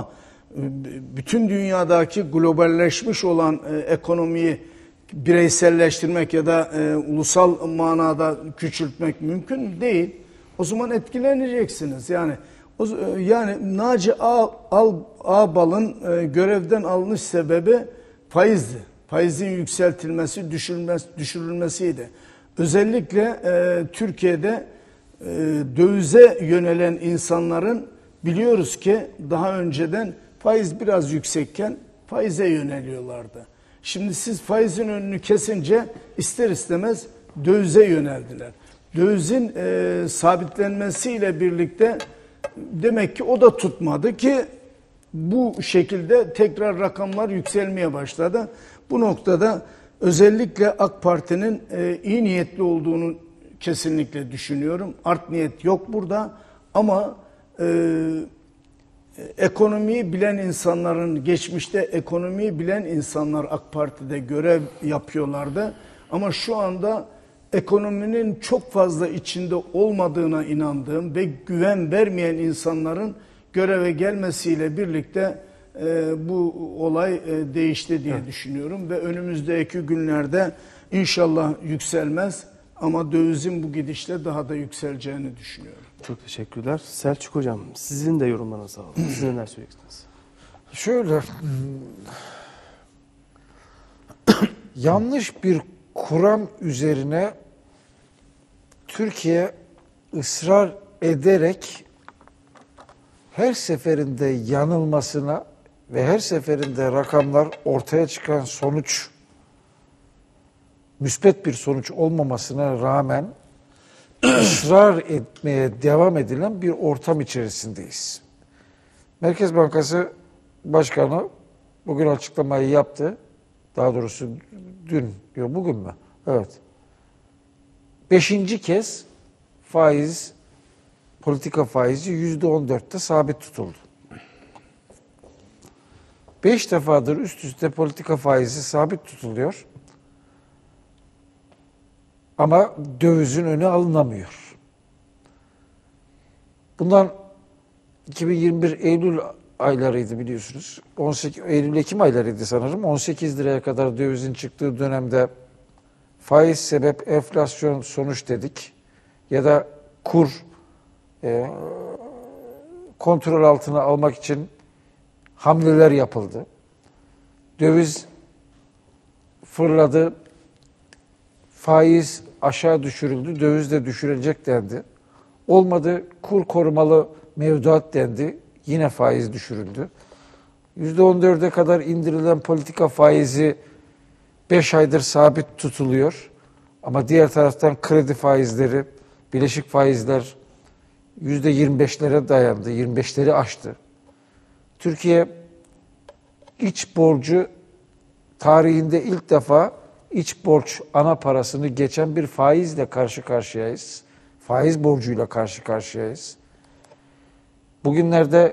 S4: bütün dünyadaki globalleşmiş olan e, ekonomiyi bireyselleştirmek ya da e, ulusal manada küçültmek mümkün değil. O zaman etkileneceksiniz. Yani o, yani Naci Ağbal'ın e, görevden alınış sebebi faizdi. Faizin yükseltilmesi, düşürülmesi, düşürülmesiydi. Özellikle e, Türkiye'de e, dövize yönelen insanların biliyoruz ki daha önceden faiz biraz yüksekken faize yöneliyorlardı. Şimdi siz faizin önünü kesince ister istemez dövize yöneldiler. Dövizin e, sabitlenmesiyle birlikte demek ki o da tutmadı ki bu şekilde tekrar rakamlar yükselmeye başladı. Bu noktada özellikle AK Parti'nin e, iyi niyetli olduğunu kesinlikle düşünüyorum. Art niyet yok burada ama e, ekonomiyi bilen insanların, geçmişte ekonomiyi bilen insanlar AK Parti'de görev yapıyorlardı. Ama şu anda ekonominin çok fazla içinde olmadığına inandığım ve güven vermeyen insanların göreve gelmesiyle birlikte e, bu olay e, değişti diye evet. düşünüyorum. Ve önümüzdeki günlerde inşallah yükselmez ama dövizin bu gidişle daha da yükseleceğini düşünüyorum.
S1: Çok teşekkürler. Selçuk Hocam, sizin de yorumlarınızı alalım. Siz neler söyleyeceksiniz?
S3: Şöyle, yanlış bir kuram üzerine Türkiye ısrar ederek her seferinde yanılmasına ve her seferinde rakamlar ortaya çıkan sonuç müspet bir sonuç olmamasına rağmen ısrar etmeye devam edilen bir ortam içerisindeyiz. Merkez Bankası Başkanı bugün açıklamayı yaptı. Daha doğrusu dün, yok bugün mü? Evet. Beşinci kez faiz, politika faizi yüzde on dörtte sabit tutuldu. Beş defadır üst üste politika faizi sabit tutuluyor. Ama dövizin önü alınamıyor. Bundan iki bin yirmi bir Eylül aylarıydı biliyorsunuz. on sekiz Eylül-Ekim aylarıydı sanırım. on sekiz liraya kadar dövizin çıktığı dönemde faiz sebep enflasyon sonuç dedik. Ya da kur e, kontrol altına almak için hamleler yapıldı. Döviz fırladı. Faiz aşağı düşürüldü. Döviz de düşürecek dendi. Olmadı. Kur korumalı mevduat dendi. Yine faiz düşürüldü. yüzde on dörde kadar indirilen politika faizi beş aydır sabit tutuluyor. Ama diğer taraftan kredi faizleri, bileşik faizler yüzde yirmi beşlere dayandı. yirmi beşleri aştı. Türkiye iç borcu tarihinde ilk defa iç borç ana parasını geçen bir faizle karşı karşıyayız. Faiz borcuyla karşı karşıyayız. Bugünlerde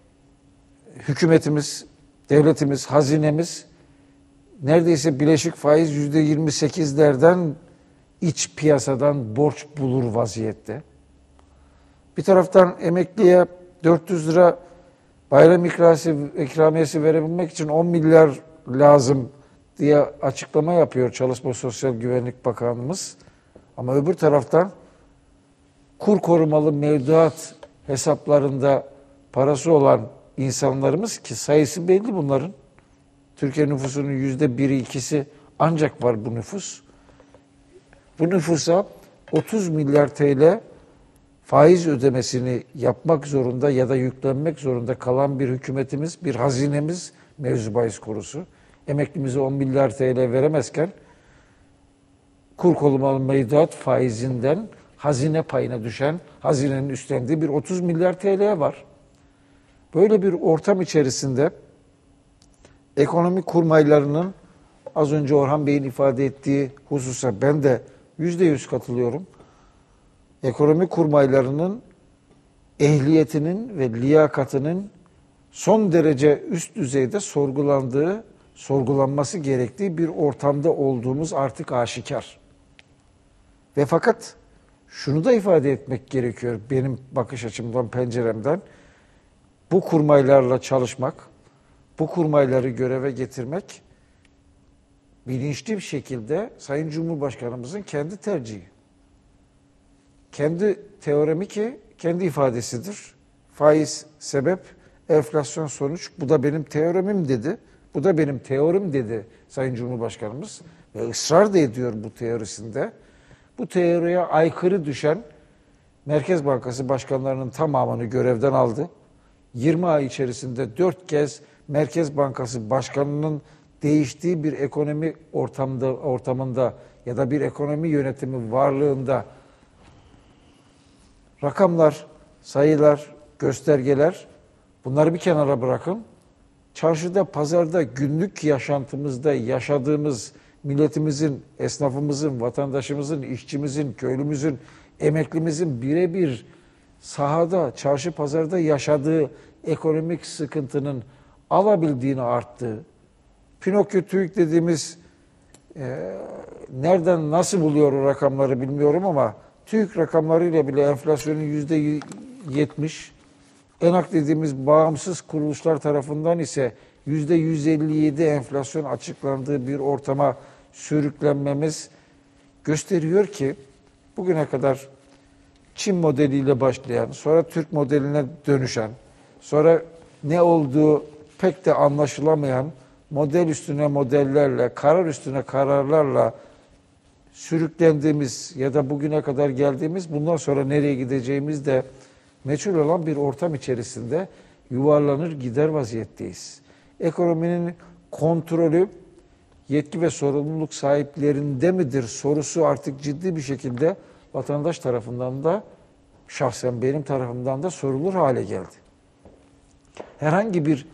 S3: hükümetimiz, devletimiz, hazinemiz neredeyse bileşik faiz yüzde yirmi sekizlerden iç piyasadan borç bulur vaziyette. Bir taraftan emekliye dört yüz lira bayram ikramiyesi verebilmek için on milyar lazım diye açıklama yapıyor Çalışma Sosyal Güvenlik Bakanımız. Ama öbür taraftan kur korumalı mevduat hesaplarında parası olan insanlarımız ki sayısı belli bunların. Türkiye nüfusunun yüzde biri ikisi ancak var bu nüfus. Bu nüfusa otuz milyar T L faiz ödemesini yapmak zorunda ya da yüklenmek zorunda kalan bir hükümetimiz, bir hazinemiz mevzu bahis konusu. Emeklimize on milyar T L veremezken kur korumalı mevduat faizinden hazine payına düşen, hazinenin üstlendiği bir otuz milyar T L var. Böyle bir ortam içerisinde ekonomi kurmaylarının az önce Orhan Bey'in ifade ettiği hususa ben de yüzde yüz katılıyorum. Ekonomi kurmaylarının ehliyetinin ve liyakatının son derece üst düzeyde sorgulandığı, sorgulanması gerektiği bir ortamda olduğumuz artık aşikar. Ve fakat şunu da ifade etmek gerekiyor benim bakış açımdan, penceremden. Bu kurmaylarla çalışmak, bu kurmayları göreve getirmek bilinçli bir şekilde Sayın Cumhurbaşkanımızın kendi tercihi. Kendi teoremi ki kendi ifadesidir. Faiz sebep, enflasyon sonuç. Bu da benim teoremim dedi. Bu da benim teorim dedi Sayın Cumhurbaşkanımız. Ve ısrar da ediyor bu teorisinde. Bu teoriye aykırı düşen Merkez Bankası başkanlarının tamamını görevden aldı. yirmi ay içerisinde dört kez Merkez Bankası başkanının değiştiği bir ekonomi ortamda, ortamında ya da bir ekonomi yönetimi varlığında rakamlar, sayılar, göstergeler, bunları bir kenara bırakın. Çarşıda, pazarda, günlük yaşantımızda yaşadığımız milletimizin, esnafımızın, vatandaşımızın, işçimizin, köylümüzün, emeklimizin birebir sahada, çarşı pazarda yaşadığı ekonomik sıkıntının alabildiğini arttığı, Pinokyo TÜİK dediğimiz e, nereden nasıl buluyor o rakamları bilmiyorum ama TÜİK rakamlarıyla bile enflasyonun yüzde yetmiş, ENAK dediğimiz bağımsız kuruluşlar tarafından ise yüzde yüz elli yedi enflasyon açıklandığı bir ortama sürüklenmemiz gösteriyor ki bugüne kadar Çin modeliyle başlayan, sonra Türk modeline dönüşen, sonra ne olduğu pek de anlaşılamayan model üstüne modellerle, karar üstüne kararlarla sürüklendiğimiz ya da bugüne kadar geldiğimiz, bundan sonra nereye gideceğimiz de meçhul olan bir ortam içerisinde yuvarlanır gider vaziyetteyiz. Ekonominin kontrolü yetki ve sorumluluk sahiplerinde midir sorusu artık ciddi bir şekilde vatandaş tarafından da şahsen benim tarafımdan da sorulur hale geldi. Herhangi bir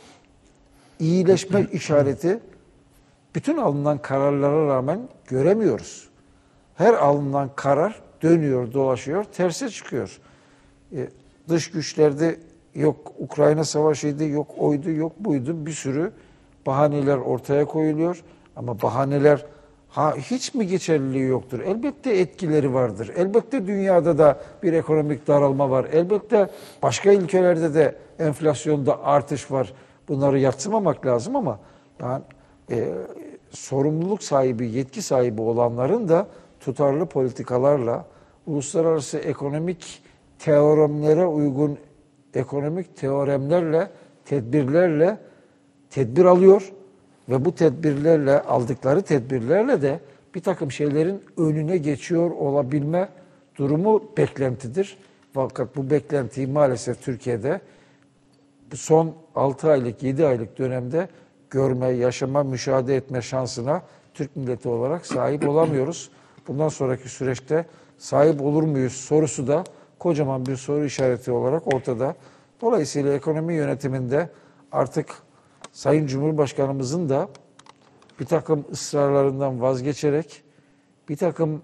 S3: iyileşme işareti bütün alınan kararlara rağmen göremiyoruz. Her alınan karar dönüyor, dolaşıyor, terse çıkıyor. Ee, dış güçlerde yok Ukrayna savaşıydı, yok oydu, yok buydu, bir sürü bahaneler ortaya koyuluyor. Ama bahaneler ha, hiç mi geçerliliği yoktur? Elbette etkileri vardır. Elbette dünyada da bir ekonomik daralma var. Elbette başka ülkelerde de enflasyonda artış var. Bunları yadsımamak lazım ama yani e, sorumluluk sahibi, yetki sahibi olanların da tutarlı politikalarla, uluslararası ekonomik teoremlere uygun ekonomik teoremlerle, tedbirlerle tedbir alıyor ve bu tedbirlerle, aldıkları tedbirlerle de bir takım şeylerin önüne geçiyor olabilme durumu beklentidir. Fakat bu beklentiyi maalesef Türkiye'de son altı aylık, yedi aylık dönemde görme, yaşama, müşahede etme şansına Türk milleti olarak sahip olamıyoruz. Bundan sonraki süreçte sahip olur muyuz sorusu da kocaman bir soru işareti olarak ortada. Dolayısıyla ekonomi yönetiminde artık Sayın Cumhurbaşkanımızın da bir takım ısrarlarından vazgeçerek bir takım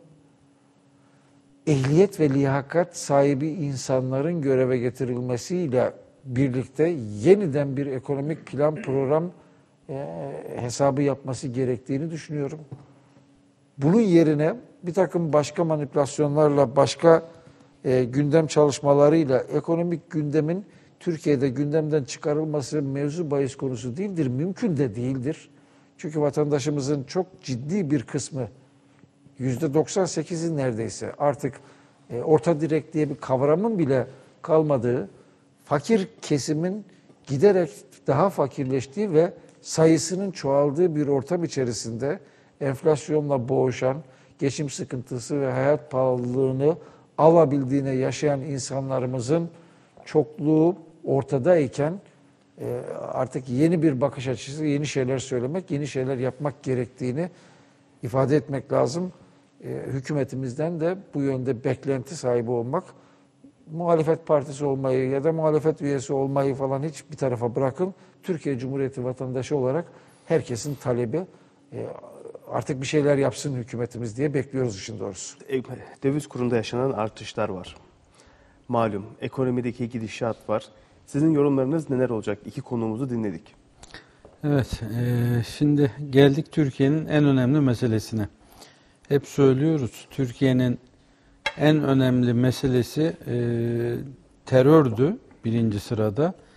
S3: ehliyet ve liyakat sahibi insanların göreve getirilmesiyle birlikte yeniden bir ekonomik plan, program e, hesabı yapması gerektiğini düşünüyorum. Bunun yerine bir takım başka manipülasyonlarla, başka e, gündem çalışmalarıyla ekonomik gündemin Türkiye'de gündemden çıkarılması mevzu bahis konusu değildir, mümkün de değildir. Çünkü vatandaşımızın çok ciddi bir kısmı, yüzde doksan sekizi neredeyse artık e, orta direk diye bir kavramın bile kalmadığı, fakir kesimin giderek daha fakirleştiği ve sayısının çoğaldığı bir ortam içerisinde enflasyonla boğuşan, geçim sıkıntısı ve hayat pahalılığını alabildiğine yaşayan insanlarımızın çokluğu ortadayken artık yeni bir bakış açısı, yeni şeyler söylemek, yeni şeyler yapmak gerektiğini ifade etmek lazım. Hükümetimizden de bu yönde beklenti sahibi olmak, muhalefet partisi olmayı ya da muhalefet üyesi olmayı falan hiç bir tarafa bırakın. Türkiye Cumhuriyeti vatandaşı olarak herkesin talebi artık bir şeyler yapsın hükümetimiz diye bekliyoruz işin doğrusu.
S1: Döviz kurunda yaşanan artışlar var. Malum ekonomideki gidişat var. Sizin yorumlarınız neler olacak? İki konuğumuzu dinledik.
S2: Evet, e, şimdi geldik Türkiye'nin en önemli meselesine. Hep söylüyoruz, Türkiye'nin en önemli meselesi e, terördü birinci sırada.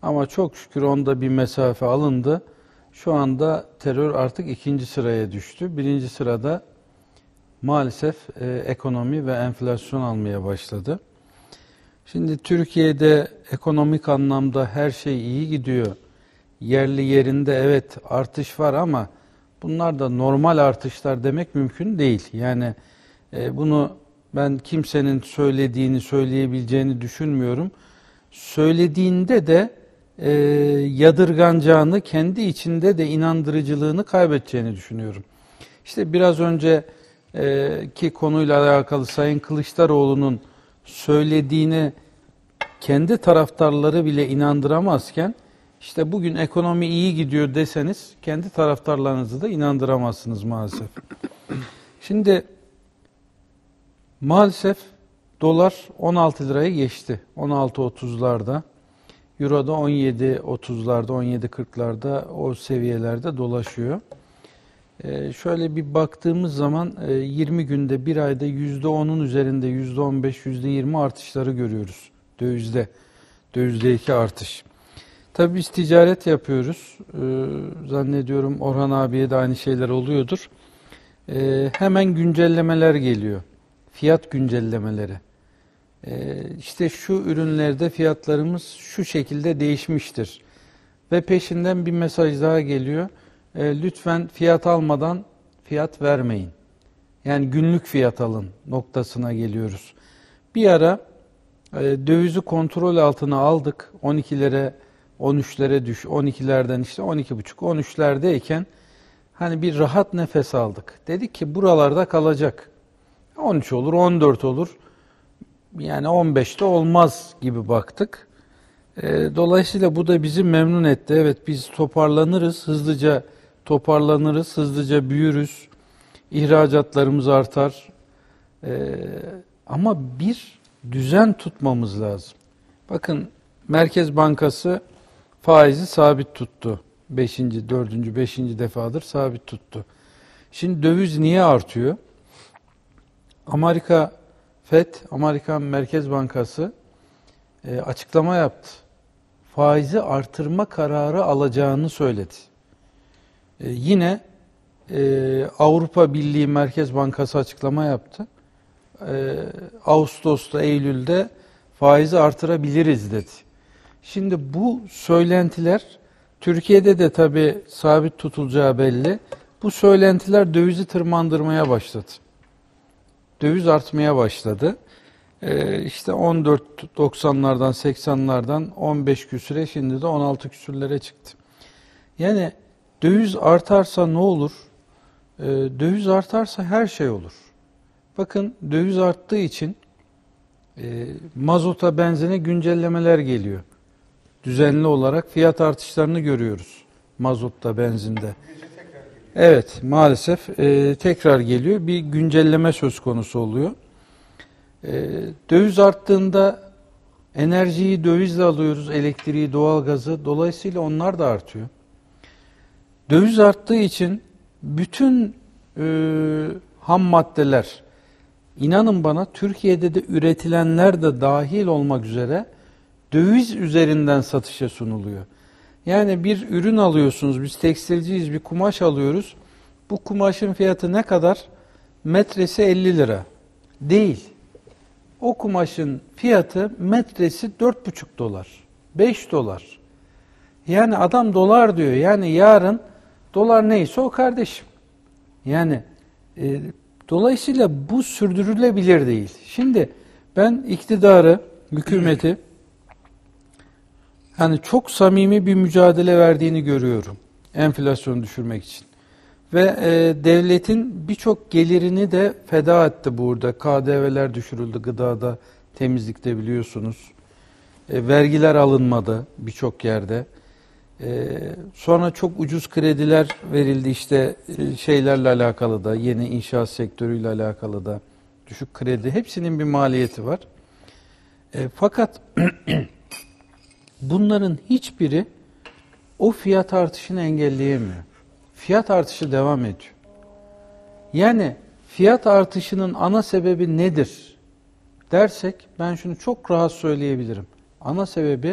S2: Ama çok şükür onda bir mesafe alındı. Şu anda terör artık ikinci sıraya düştü. Birinci sırada maalesef e, ekonomi ve enflasyon almaya başladı. Şimdi Türkiye'de ekonomik anlamda her şey iyi gidiyor. Yerli yerinde evet artış var ama bunlar da normal artışlar demek mümkün değil. Yani e, bunu ben kimsenin söylediğini, söyleyebileceğini düşünmüyorum. Söylediğinde de e, yadırganacağını, kendi içinde de inandırıcılığını kaybedeceğini düşünüyorum. İşte biraz önce e, ki konuyla alakalı Sayın Kılıçdaroğlu'nun söylediğini kendi taraftarları bile inandıramazken, işte bugün ekonomi iyi gidiyor deseniz kendi taraftarlarınızı da inandıramazsınız maalesef. Şimdi maalesef dolar on altı lirayı geçti. on altı otuzlarda. Euro da on yedi otuzlarda, on yedi kırklarda o seviyelerde dolaşıyor. Ee, şöyle bir baktığımız zaman e, yirmi günde, bir ayda yüzde onun üzerinde yüzde on beş, yüzde yirmi artışları görüyoruz dövizde. Dövizdeki artış. Tabii biz ticaret yapıyoruz. Ee, zannediyorum Orhan abiye de aynı şeyler oluyordur. Ee, hemen güncellemeler geliyor. Fiyat güncellemeleri. Ee, işte şu ürünlerde fiyatlarımız şu şekilde değişmiştir. Ve peşinden bir mesaj daha geliyor. Ee, lütfen fiyat almadan fiyat vermeyin. Yani günlük fiyat alın noktasına geliyoruz. Bir ara e, dövizi kontrol altına aldık. on ikilere, on üçlere düş, on ikilerden işte on iki buçuk, on üçlerdeyken hani bir rahat nefes aldık. Dedik ki buralarda kalacak. on üç olur, on dört olur. Yani on beşte olmaz gibi baktık. E, dolayısıyla bu da bizi memnun etti. Evet biz toparlanırız, hızlıca toparlanırız, hızlıca büyürüz. İhracatlarımız artar. E, ama bir düzen tutmamız lazım. Bakın Merkez Bankası faizi sabit tuttu. Beşinci, dördüncü, beşinci defadır sabit tuttu. Şimdi döviz niye artıyor? Amerika Fed, Amerikan Merkez Bankası e, açıklama yaptı. Faizi artırma kararı alacağını söyledi. E, yine e, Avrupa Birliği Merkez Bankası açıklama yaptı. E, Ağustos'ta, Eylül'de faizi artırabiliriz dedi. Şimdi bu söylentiler Türkiye'de de tabii sabit tutulacağı belli. Bu söylentiler dövizi tırmandırmaya başladı. Döviz artmaya başladı. Ee, işte on dört doksanlardan, seksenlerden on beş küsüre, şimdi de on altı küsürlere çıktı. Yani döviz artarsa ne olur? Ee, döviz artarsa her şey olur. Bakın döviz arttığı için e, mazota, benzine güncellemeler geliyor. Düzenli olarak fiyat artışlarını görüyoruz mazotta, benzinde. Evet, maalesef e, tekrar geliyor. Bir güncelleme söz konusu oluyor. E, döviz arttığında enerjiyi dövizle alıyoruz, elektriği, doğalgazı. Dolayısıyla onlar da artıyor. Döviz arttığı için bütün e, ham maddeler, inanın bana Türkiye'de de üretilenler de dahil olmak üzere döviz üzerinden satışa sunuluyor. Yani bir ürün alıyorsunuz, biz tekstilciyiz, bir kumaş alıyoruz. Bu kumaşın fiyatı ne kadar? Metresi elli lira. Değil. O kumaşın fiyatı metresi dört buçuk dolar. beş dolar. Yani adam dolar diyor. Yani yarın dolar neyse o kardeşim. Yani e, dolayısıyla bu sürdürülebilir değil. Şimdi ben iktidarı, hükümeti yani çok samimi bir mücadele verdiğini görüyorum enflasyonu düşürmek için. Ve e, devletin birçok gelirini de feda etti burada. K D V'ler düşürüldü gıdada, temizlikte biliyorsunuz. E, vergiler alınmadı birçok yerde. E, sonra çok ucuz krediler verildi işte e, şeylerle alakalı da, yeni inşaat sektörüyle alakalı da düşük kredi. Hepsinin bir maliyeti var. E, fakat bunların hiçbiri o fiyat artışını engelleyemiyor. Fiyat artışı devam ediyor. Yani fiyat artışının ana sebebi nedir dersek ben şunu çok rahat söyleyebilirim. Ana sebebi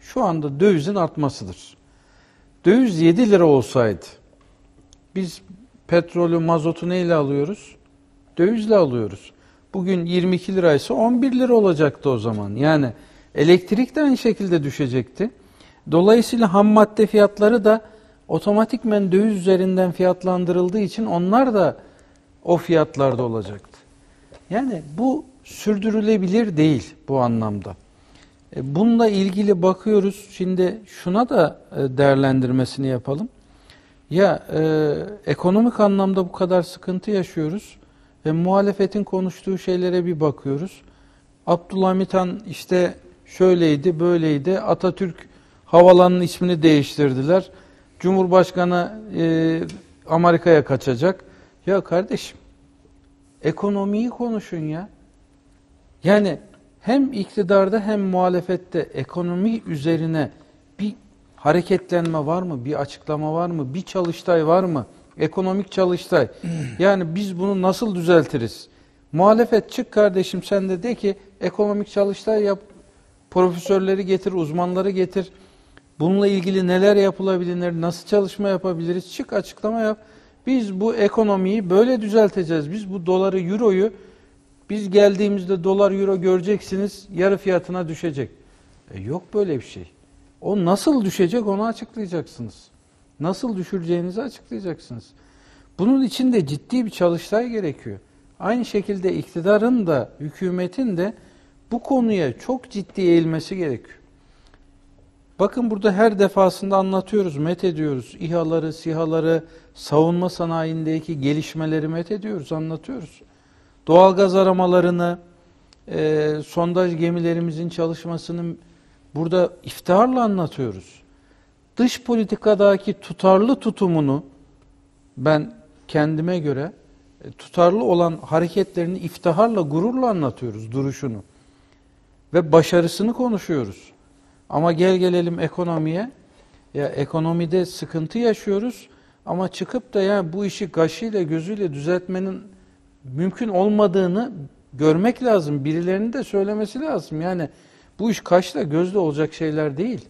S2: şu anda dövizin artmasıdır. Döviz yedi lira olsaydı, biz petrolü, mazotu neyle alıyoruz? Dövizle alıyoruz. Bugün yirmi iki liraysa on bir lira olacaktı o zaman. Yani elektrik de aynı şekilde düşecekti. Dolayısıyla ham madde fiyatları da otomatikmen döviz üzerinden fiyatlandırıldığı için onlar da o fiyatlarda olacaktı. Yani bu sürdürülebilir değil bu anlamda. Bununla ilgili bakıyoruz. Şimdi şuna da değerlendirmesini yapalım. Ya e, ekonomik anlamda bu kadar sıkıntı yaşıyoruz ve muhalefetin konuştuğu şeylere bir bakıyoruz. Abdülhamit Han işte şöyleydi, böyleydi. Atatürk havalanın ismini değiştirdiler. Cumhurbaşkanı e, Amerika'ya kaçacak. Ya kardeşim, ekonomiyi konuşun ya. Yani hem iktidarda hem muhalefette ekonomi üzerine bir hareketlenme var mı? Bir açıklama var mı? Bir çalıştay var mı? Ekonomik çalıştay. Yani biz bunu nasıl düzeltiriz? Muhalefet çık kardeşim, sen de de ki ekonomik çalıştay yap. Profesörleri getir, uzmanları getir. Bununla ilgili neler yapılabilir, nasıl çalışma yapabiliriz? Çık açıklama yap. Biz bu ekonomiyi böyle düzelteceğiz. Biz bu doları, euroyu, biz geldiğimizde dolar, euro göreceksiniz, yarı fiyatına düşecek. E yok böyle bir şey. O nasıl düşecek onu açıklayacaksınız. Nasıl düşüreceğinizi açıklayacaksınız. Bunun için de ciddi bir çalıştay gerekiyor. Aynı şekilde iktidarın da, hükümetin de bu konuya çok ciddi eğilmesi gerekiyor. Bakın burada her defasında anlatıyoruz, met ediyoruz. İHA'ları, SİHA'ları, savunma sanayindeki gelişmeleri met ediyoruz, anlatıyoruz. Doğalgaz aramalarını, e, sondaj gemilerimizin çalışmasını burada iftiharla anlatıyoruz. Dış politikadaki tutarlı tutumunu ben kendime göre e, tutarlı olan hareketlerini iftiharla, gururla anlatıyoruz, duruşunu. Ve başarısını konuşuyoruz. Ama gel gelelim ekonomiye. Ya ekonomide sıkıntı yaşıyoruz ama çıkıp da ya bu işi kaşıyla gözüyle düzeltmenin mümkün olmadığını görmek lazım. Birilerinin de söylemesi lazım. Yani bu iş kaşla gözle olacak şeyler değil.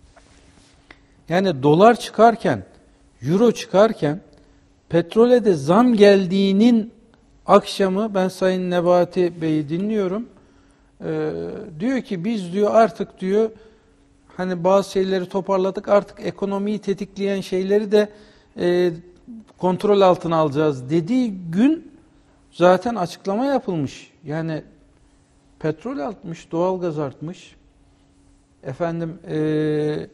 S2: Yani dolar çıkarken, euro çıkarken, petrole de zam geldiğinin akşamı ben Sayın Nebati Bey'i dinliyorum. Ee, diyor ki biz diyor artık diyor hani bazı şeyleri toparladık, artık ekonomiyi tetikleyen şeyleri de e, kontrol altına alacağız dediği gün zaten açıklama yapılmış. Yani petrol artmış, doğalgaz artmış, efendim e,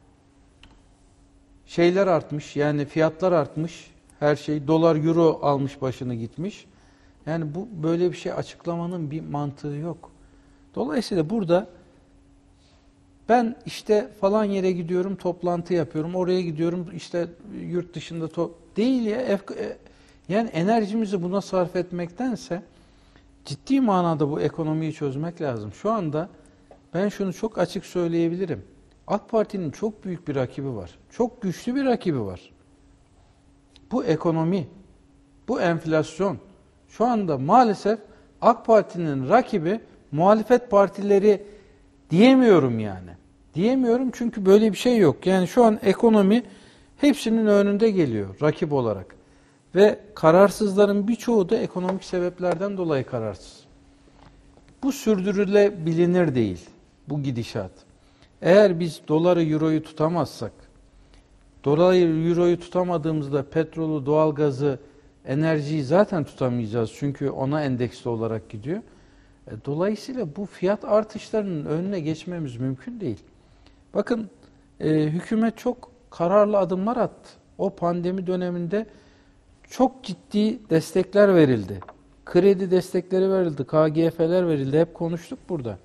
S2: şeyler artmış, yani fiyatlar artmış, her şey, dolar, euro almış başını gitmiş. Yani bu böyle bir şey açıklamanın bir mantığı yok. Dolayısıyla burada ben işte falan yere gidiyorum, toplantı yapıyorum, oraya gidiyorum, işte yurt dışında to değil ya. Yani enerjimizi buna sarf etmektense ciddi manada bu ekonomiyi çözmek lazım. Şu anda ben şunu çok açık söyleyebilirim. AK Parti'nin çok büyük bir rakibi var. Çok güçlü bir rakibi var. Bu ekonomi, bu enflasyon. Şu anda maalesef AK Parti'nin rakibi muhalefet partileri diyemiyorum yani. Diyemiyorum çünkü böyle bir şey yok. Yani şu an ekonomi hepsinin önünde geliyor rakip olarak. Ve kararsızların birçoğu da ekonomik sebeplerden dolayı kararsız. Bu sürdürülebilir değil, bu gidişat. Eğer biz doları, euroyu tutamazsak, doları, euroyu tutamadığımızda petrolü, doğalgazı, enerjiyi zaten tutamayacağız. Çünkü ona endeksli olarak gidiyor. Dolayısıyla bu fiyat artışlarının önüne geçmemiz mümkün değil. Bakın e, hükümet çok kararlı adımlar attı. O pandemi döneminde çok ciddi destekler verildi. Kredi destekleri verildi, K G F'ler verildi. Hep konuştuk burada.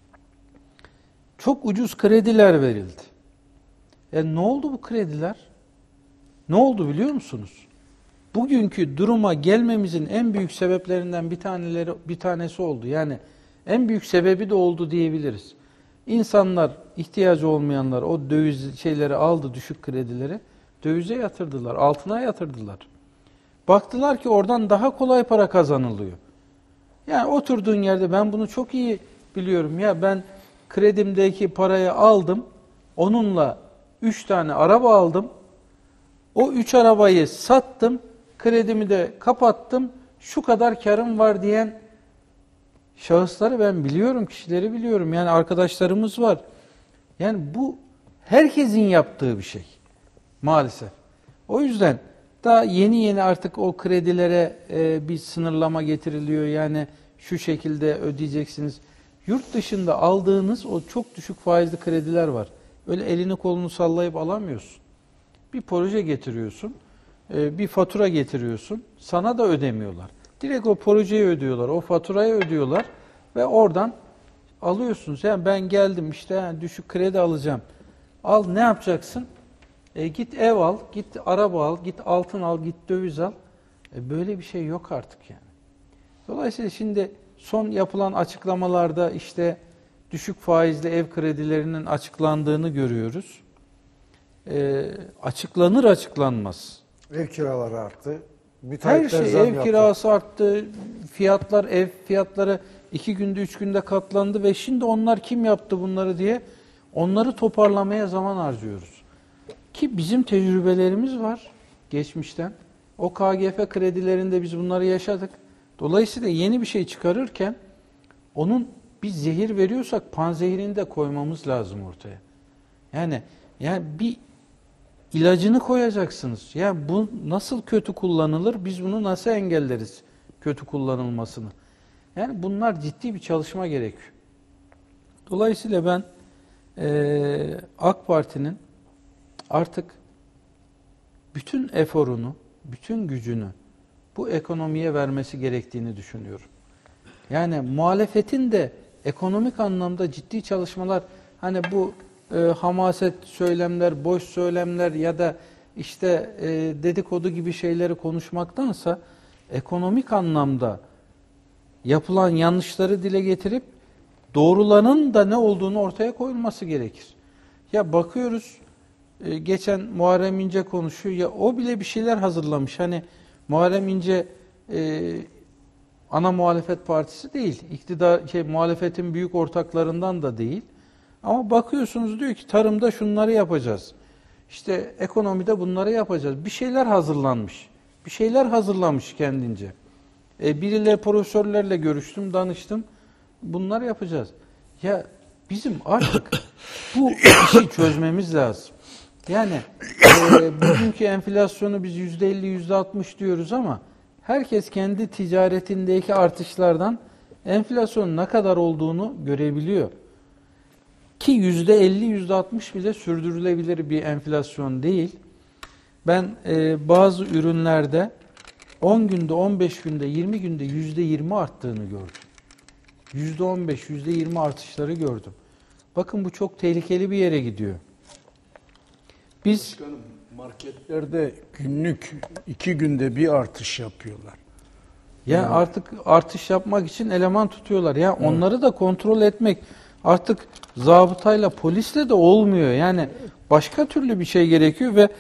S2: Çok ucuz krediler verildi. E ne oldu bu krediler? Ne oldu biliyor musunuz? Bugünkü duruma gelmemizin en büyük sebeplerinden bir taneleri bir tanesi oldu. Yani en büyük sebebi de oldu diyebiliriz. İnsanlar, ihtiyacı olmayanlar o döviz şeyleri aldı, düşük kredileri, dövize yatırdılar, altına yatırdılar. Baktılar ki oradan daha kolay para kazanılıyor. Yani oturduğun yerde ben bunu çok iyi biliyorum. Ya ben kredimdeki parayı aldım, onunla üç tane araba aldım. O üç arabayı sattım, kredimi de kapattım, şu kadar karım var diyen şahısları ben biliyorum, kişileri biliyorum. Yani arkadaşlarımız var. Yani bu herkesin yaptığı bir şey maalesef. O yüzden daha yeni yeni artık o kredilere e, bir sınırlama getiriliyor. Yani şu şekilde ödeyeceksiniz. Yurt dışında aldığınız o çok düşük faizli krediler var. Öyle elini kolunu sallayıp alamıyorsun. Bir proje getiriyorsun, e, bir fatura getiriyorsun. Sana da ödemiyorlar. Direkt o projeyi ödüyorlar, o faturayı ödüyorlar ve oradan alıyorsunuz. Yani ben geldim işte yani düşük kredi alacağım. Al, ne yapacaksın? E, git ev al, git araba al, git altın al, git döviz al. E, böyle bir şey yok artık yani. Dolayısıyla şimdi son yapılan açıklamalarda işte düşük faizli ev kredilerinin açıklandığını görüyoruz. E, açıklanır açıklanmaz.
S3: Ev kiraları arttı.
S2: Her şey, ev kirası arttı, fiyatlar, ev fiyatları iki günde, üç günde katlandı ve şimdi onlar kim yaptı bunları diye onları toparlamaya zaman harcıyoruz. Ki bizim tecrübelerimiz var geçmişten. O K G F kredilerinde biz bunları yaşadık. Dolayısıyla yeni bir şey çıkarırken onun biz zehir veriyorsak panzehirini de koymamız lazım ortaya. Yani yani bir ilacını koyacaksınız. Yani bu nasıl kötü kullanılır? Biz bunu nasıl engelleriz kötü kullanılmasını? Yani bunlar ciddi bir çalışma gerekiyor. Dolayısıyla ben e, AK Parti'nin artık bütün eforunu, bütün gücünü bu ekonomiye vermesi gerektiğini düşünüyorum. Yani muhalefetin de ekonomik anlamda ciddi çalışmalar, hani bu e, hamaset söylemler, boş söylemler ya da işte e, dedikodu gibi şeyleri konuşmaktansa ekonomik anlamda yapılan yanlışları dile getirip doğruların da ne olduğunu ortaya koyulması gerekir. Ya bakıyoruz, e, geçen Muharrem İnce konuşuyor, ya o bile bir şeyler hazırlamış. Hani Muharrem İnce e, ana muhalefet partisi değil, iktidar şey, muhalefetin büyük ortaklarından da değil. Ama bakıyorsunuz diyor ki tarımda şunları yapacağız. İşte ekonomide bunları yapacağız. Bir şeyler hazırlanmış. Bir şeyler hazırlamış kendince. E, biriyle, profesörlerle görüştüm, danıştım. Bunları yapacağız. Ya bizim artık bu işi çözmemiz lazım. Yani e, bugünkü enflasyonu biz yüzde elli, yüzde altmış diyoruz ama herkes kendi ticaretindeki artışlardan enflasyonun ne kadar olduğunu görebiliyor. Ki yüzde elli, yüzde altmış bile sürdürülebilir bir enflasyon değil. Ben e, bazı ürünlerde on günde, on beş günde, yirmi günde yüzde yirmi arttığını gördüm. yüzde on beş, yüzde yirmi artışları gördüm. Bakın bu çok tehlikeli bir yere gidiyor. Biz
S4: Başkanım, marketlerde günlük iki günde bir artış yapıyorlar.
S2: Ya
S4: yani
S2: artık artış yapmak için eleman tutuyorlar. Ya evet. Onları da kontrol etmek artık zabıtayla, polisle de olmuyor. Yani başka türlü bir şey gerekiyor ve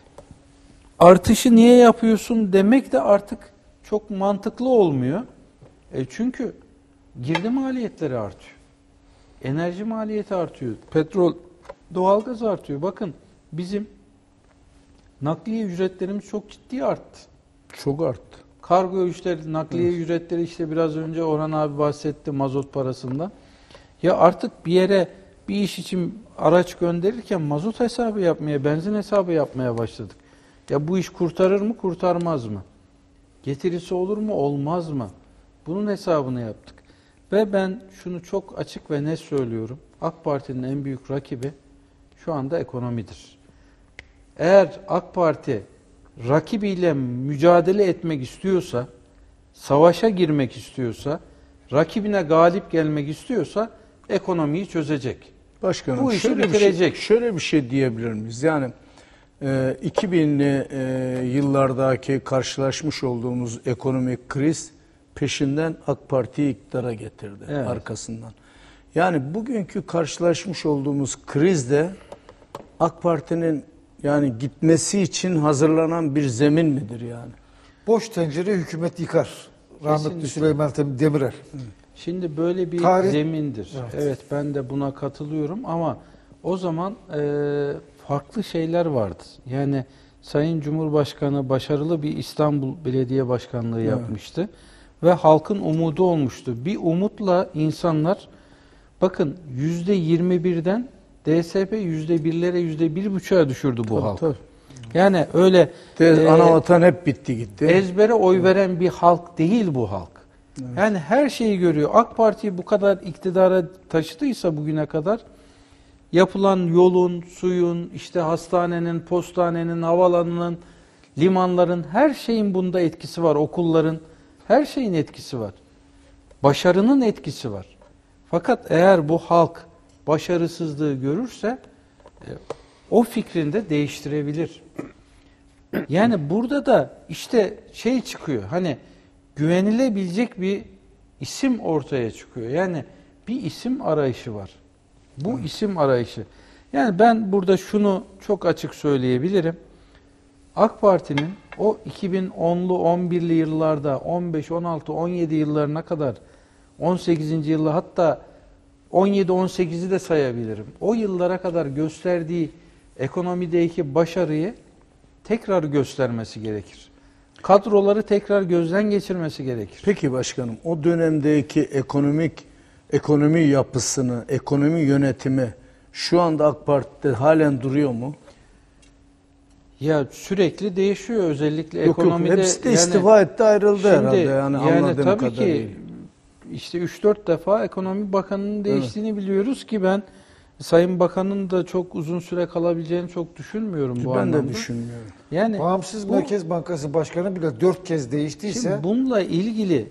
S2: artışı niye yapıyorsun demek de artık çok mantıklı olmuyor. E çünkü girdi maliyetleri artıyor. Enerji maliyeti artıyor. Petrol, doğalgaz artıyor. Bakın bizim nakliye ücretlerimiz çok ciddi arttı.
S4: Çok arttı.
S2: Kargo ücretleri, nakliye evet. ücretleri işte biraz önce Orhan abi bahsetti mazot parasından. Ya artık bir yere bir iş için araç gönderirken mazot hesabı yapmaya, benzin hesabı yapmaya başladık. Ya bu iş kurtarır mı, kurtarmaz mı? Getirisi olur mu, olmaz mı? Bunun hesabını yaptık. Ve ben şunu çok açık ve net söylüyorum. AK Parti'nin en büyük rakibi şu anda ekonomidir. Eğer AK Parti rakibiyle mücadele etmek istiyorsa, savaşa girmek istiyorsa, rakibine galip gelmek istiyorsa ekonomiyi çözecek.
S4: Başkanım,
S2: bu işi
S4: şöyle
S2: bitirecek.
S4: Bir şey, şöyle bir şey diyebilir miyiz? Yani e, iki binli e, yıllardaki karşılaşmış olduğumuz ekonomik kriz peşinden AK Parti'yi iktidara getirdi, evet. arkasından. Yani bugünkü karşılaşmış olduğumuz krizde AK Parti'nin yani gitmesi için hazırlanan bir zemin midir yani?
S3: Boş tencere hükümet yıkar. Rahmetli Süleyman Demirel.
S2: Şimdi böyle bir
S3: Tarih,
S2: zemindir.
S3: evet.
S2: evet ben de buna katılıyorum ama o zaman e, farklı şeyler vardı. Yani Sayın Cumhurbaşkanı başarılı bir İstanbul Belediye Başkanlığı
S4: Evet.
S2: yapmıştı. Ve halkın umudu olmuştu. Bir umutla insanlar, bakın yüzde yirmi birden D S P yüzde birlere, yüzde bir buçuğa düşürdü bu
S4: Tabii,
S2: halk.
S4: tabii.
S2: Yani öyle
S4: De,
S2: e,
S4: Anavatan hep bitti gitti.
S2: ezbere oy veren bir halk değil bu halk.
S4: Evet.
S2: Yani her şeyi görüyor. AK Parti'yi bu kadar iktidara taşıdıysa bugüne kadar, yapılan yolun, suyun, işte hastanenin, postanenin, havalanının, limanların, her şeyin bunda etkisi var. Okulların, her şeyin etkisi var. Başarının etkisi var. Fakat eğer bu halk başarısızlığı görürse e, o fikrini de değiştirebilir. Yani burada da işte şey çıkıyor. Hani güvenilebilecek bir isim ortaya çıkıyor. Yani bir isim arayışı var. Bu isim arayışı. Yani ben burada şunu çok açık söyleyebilirim. AK Parti'nin o iki bin onlu on birli yıllarda, on beş, on altı, on yedi yıllarına kadar, on sekizinci yılla, hatta on yedi on sekizi de sayabilirim. O yıllara kadar gösterdiği ekonomideki başarıyı tekrar göstermesi gerekir. Kadroları tekrar gözden geçirmesi gerekir.
S4: Peki başkanım, o dönemdeki ekonomik ekonomi yapısını, ekonomi yönetimi şu anda AK Parti'de halen duruyor mu?
S2: Ya sürekli değişiyor, özellikle
S4: Yok yok,
S2: ekonomide.
S4: hepsi de
S2: yani,
S4: istifa etti, ayrıldı
S2: şimdi,
S4: herhalde yani,
S2: yani
S4: anladığım
S2: tabii
S4: kadarıyla.
S2: ki işte üç dört defa ekonomi bakanının değiştiğini biliyoruz ki ben Sayın Bakan'ın da çok uzun süre kalabileceğini çok düşünmüyorum bu
S4: Ben
S2: anlamda.
S4: de düşünmüyorum.
S2: Yani
S3: Bağımsız
S2: bu-
S3: Merkez Bankası Başkanı bile dört kez değiştiyse
S2: Şimdi bununla ilgili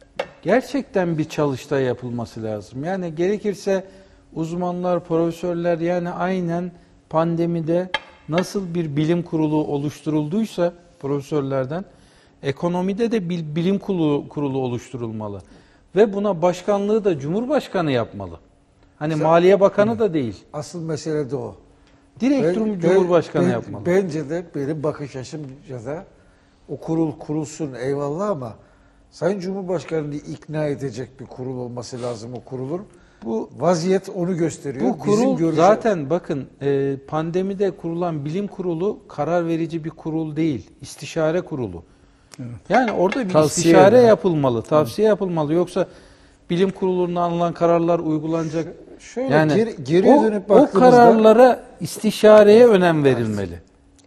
S2: gerçekten bir çalıştay yapılması lazım. Yani gerekirse uzmanlar, profesörler, yani aynen pandemide nasıl bir bilim kurulu oluşturulduysa profesörlerden, ekonomide de bir bilim kurulu, kurulu oluşturulmalı. Ve buna başkanlığı da Cumhurbaşkanı yapmalı. Hani
S3: Sen-
S2: Maliye Bakanı da değil.
S3: asıl mesele de o.
S2: Direkt
S3: Ben-
S2: Cumhurbaşkanı
S3: ben-
S2: yapmalı.
S3: Bence de benim bakış açımca da o kurul kurulsun eyvallah, ama Sayın Cumhurbaşkanı'nı ikna edecek bir kurul olması lazım o kurulun.
S2: Bu
S3: Vaziyet onu gösteriyor.
S2: Bu kurul
S3: görece-
S2: zaten bakın e, pandemide kurulan bilim kurulu karar verici bir kurul değil, istişare kurulu. Yani orada bir
S4: Tavsiye
S2: istişare
S4: eder.
S2: yapılmalı, tavsiye yapılmalı. Yoksa bilim kurulundan alınan kararlar uygulanacak.
S3: Şöyle
S2: Yani
S3: geri, geriye
S2: o,
S3: dönüp
S2: o
S3: baktığımızda
S2: kararlara istişareye önem verilmeli.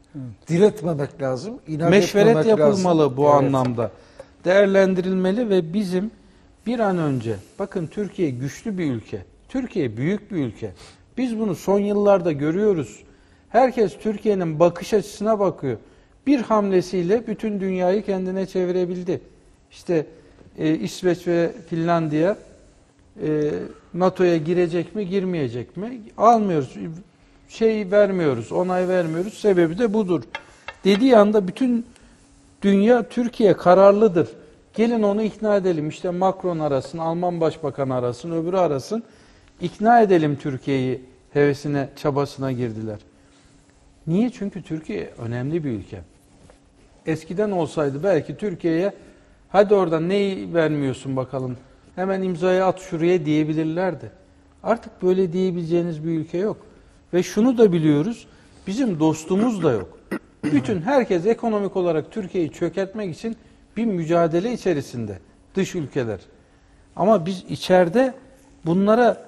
S3: diretmemek lazım. İnat
S2: Meşveret
S3: etmemek
S2: yapılmalı
S3: lazım.
S2: bu
S3: Evet.
S2: anlamda. Değerlendirilmeli ve bizim bir an önce, bakın Türkiye güçlü bir ülke. Türkiye büyük bir ülke. Biz bunu son yıllarda görüyoruz. Herkes Türkiye'nin bakış açısına bakıyor. Bir hamlesiyle bütün dünyayı kendine çevirebildi. İşte e, İsveç ve Finlandiya e, NATO'ya girecek mi, girmeyecek mi? Almıyoruz. Şey vermiyoruz, onay vermiyoruz. Sebebi de budur. Dediği anda bütün dünya, Türkiye kararlıdır. Gelin onu ikna edelim. İşte Macron arasın, Alman Başbakanı arasın, öbürü arasın. İkna edelim Türkiye'yi hevesine, çabasına girdiler. Niye? Çünkü Türkiye önemli bir ülke. Eskiden olsaydı belki Türkiye'ye hadi oradan neyi vermiyorsun bakalım, hemen imzayı at şuraya diyebilirlerdi. Artık böyle diyebileceğiniz bir ülke yok. Ve şunu da biliyoruz, bizim dostumuz da yok. Bütün herkes ekonomik olarak Türkiye'yi çökertmek için bir mücadele içerisinde, dış ülkeler. Ama biz içeride bunlara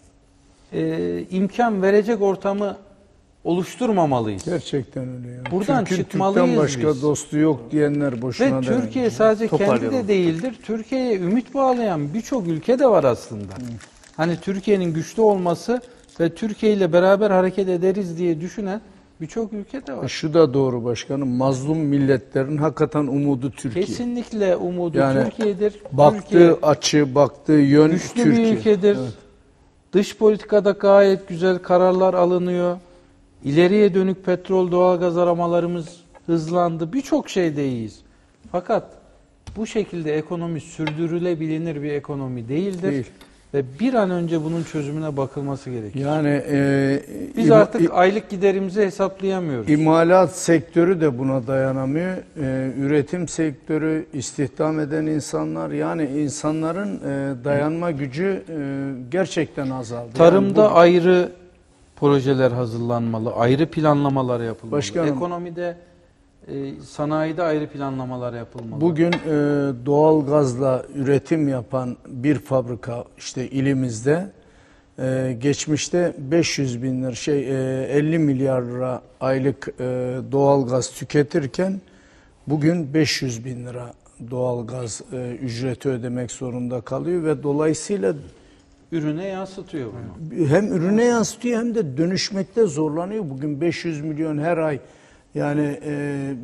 S2: e, imkan verecek ortamı oluşturmamalıyız.
S4: Gerçekten öyle yani.
S2: Buradan
S4: Türk'ün
S2: çıkmalıyız
S4: Türk'ten başka
S2: biz.
S4: dostu yok diyenler boşuna
S2: Ve
S4: demek.
S2: Türkiye sadece kendi
S1: Toparlayalım.
S2: de değildir. Türkiye'ye ümit bağlayan birçok ülke de var aslında. Hani Türkiye'nin güçlü olması ve Türkiye ile beraber hareket ederiz diye düşünen birçok ülke de var.
S4: Şu da doğru başkanım. Mazlum milletlerin hakikaten umudu Türkiye.
S2: Kesinlikle umudu
S4: Yani
S2: Türkiye'dir.
S4: Baktığı
S2: Türkiye
S4: açı, baktığı yön
S2: güçlü
S4: Türkiye.
S2: bir ülkedir.
S4: Evet.
S2: Dış politikada gayet güzel kararlar alınıyor. İleriye dönük petrol, doğalgaz aramalarımız hızlandı. Birçok şeyde iyiyiz. Fakat bu şekilde ekonomi sürdürülebilir bir ekonomi değildir.
S4: Değil.
S2: Ve bir an önce bunun çözümüne bakılması gerekiyor.
S4: Yani e,
S2: Biz
S4: ima-
S2: artık
S4: i-
S2: aylık giderimizi hesaplayamıyoruz.
S4: imalat sektörü de buna dayanamıyor. E, üretim sektörü, istihdam eden insanlar, yani insanların e, dayanma gücü e, gerçekten azaldı.
S2: Tarımda
S4: Yani bu-
S2: ayrı, projeler hazırlanmalı, ayrı planlamalar yapılmalı.
S4: Başkanım,
S2: Ekonomide, e, sanayide ayrı planlamalar yapılmalı.
S4: Bugün e, doğal gazla üretim yapan bir fabrika işte ilimizde e, geçmişte beş yüz bin lira şey e, elli milyar lira aylık e, doğal gaz tüketirken bugün beş yüz bin lira doğal gaz e, ücreti ödemek zorunda kalıyor ve dolayısıyla
S2: ürüne yansıtıyor bunu.
S4: hem ürüne yansıtıyor hem de dönüşmekte zorlanıyor. Bugün beş yüz milyon her ay yani e,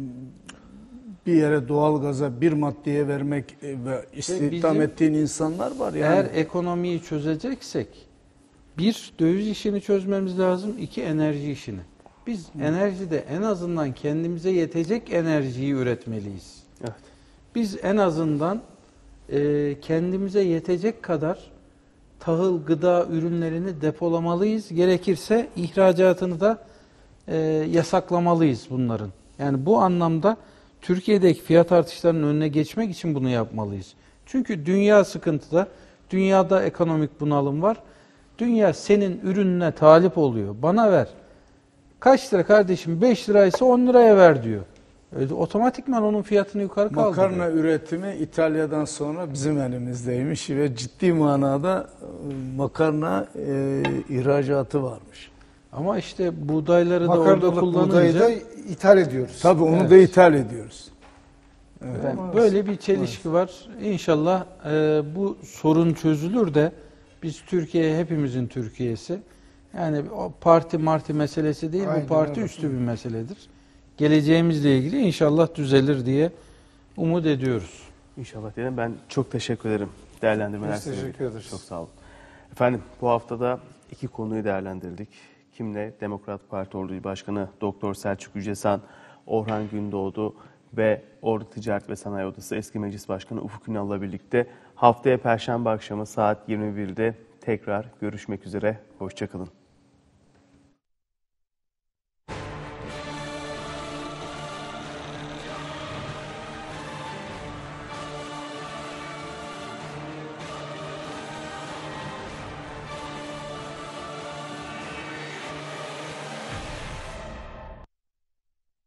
S4: bir yere doğalgaza bir maddeye vermek ve istihdam
S2: bizim,
S4: ettiğin insanlar var. Yani.
S2: Eğer ekonomiyi çözeceksek bir, döviz işini çözmemiz lazım. İki, enerji işini. Biz Hı. enerjide en azından kendimize yetecek enerjiyi üretmeliyiz.
S1: Evet.
S2: Biz en azından e, kendimize yetecek kadar tahıl, gıda ürünlerini depolamalıyız. Gerekirse ihracatını da e, yasaklamalıyız bunların. Yani bu anlamda Türkiye'deki fiyat artışlarının önüne geçmek için bunu yapmalıyız. Çünkü dünya sıkıntıda, dünyada ekonomik bunalım var. Dünya senin ürününe talip oluyor. Bana ver. Kaç lira kardeşim? beş liraysa on liraya ver diyor. Öyle, otomatikman onun fiyatını yukarı kaldırıyor.
S4: Makarna üretimi İtalya'dan sonra bizim elimizdeymiş ve ciddi manada makarna e, ihracatı varmış.
S2: Ama işte buğdayları da orada kullanınca...
S3: buğdayı da ithal ediyoruz.
S4: Tabii onu
S2: Evet.
S4: da ithal ediyoruz.
S2: Evet. Yani böyle bir çelişki var. İnşallah e, bu sorun çözülür de biz Türkiye, hepimizin Türkiye'si. Yani o parti marti meselesi değil,
S3: Aynen
S2: bu parti
S3: öyle.
S2: üstü bir meseledir. Geleceğimizle ilgili inşallah düzelir diye umut ediyoruz.
S1: İnşallah diyelim. Ben çok teşekkür ederim değerlendirmeler
S3: Biz teşekkür
S1: sebebiyle.
S3: ederiz.
S1: Çok sağ olun. Efendim bu haftada iki konuyu değerlendirdik. Kimle? Demokrat Parti Ordu Başkanı Doktor Selçuk Yücesan, Orhan Gündoğdu ve Ordu Ticaret ve Sanayi Odası Eski Meclis Başkanı Ufuk Ünal'la birlikte haftaya Perşembe akşamı saat yirmi birde tekrar görüşmek üzere. Hoşça kalın.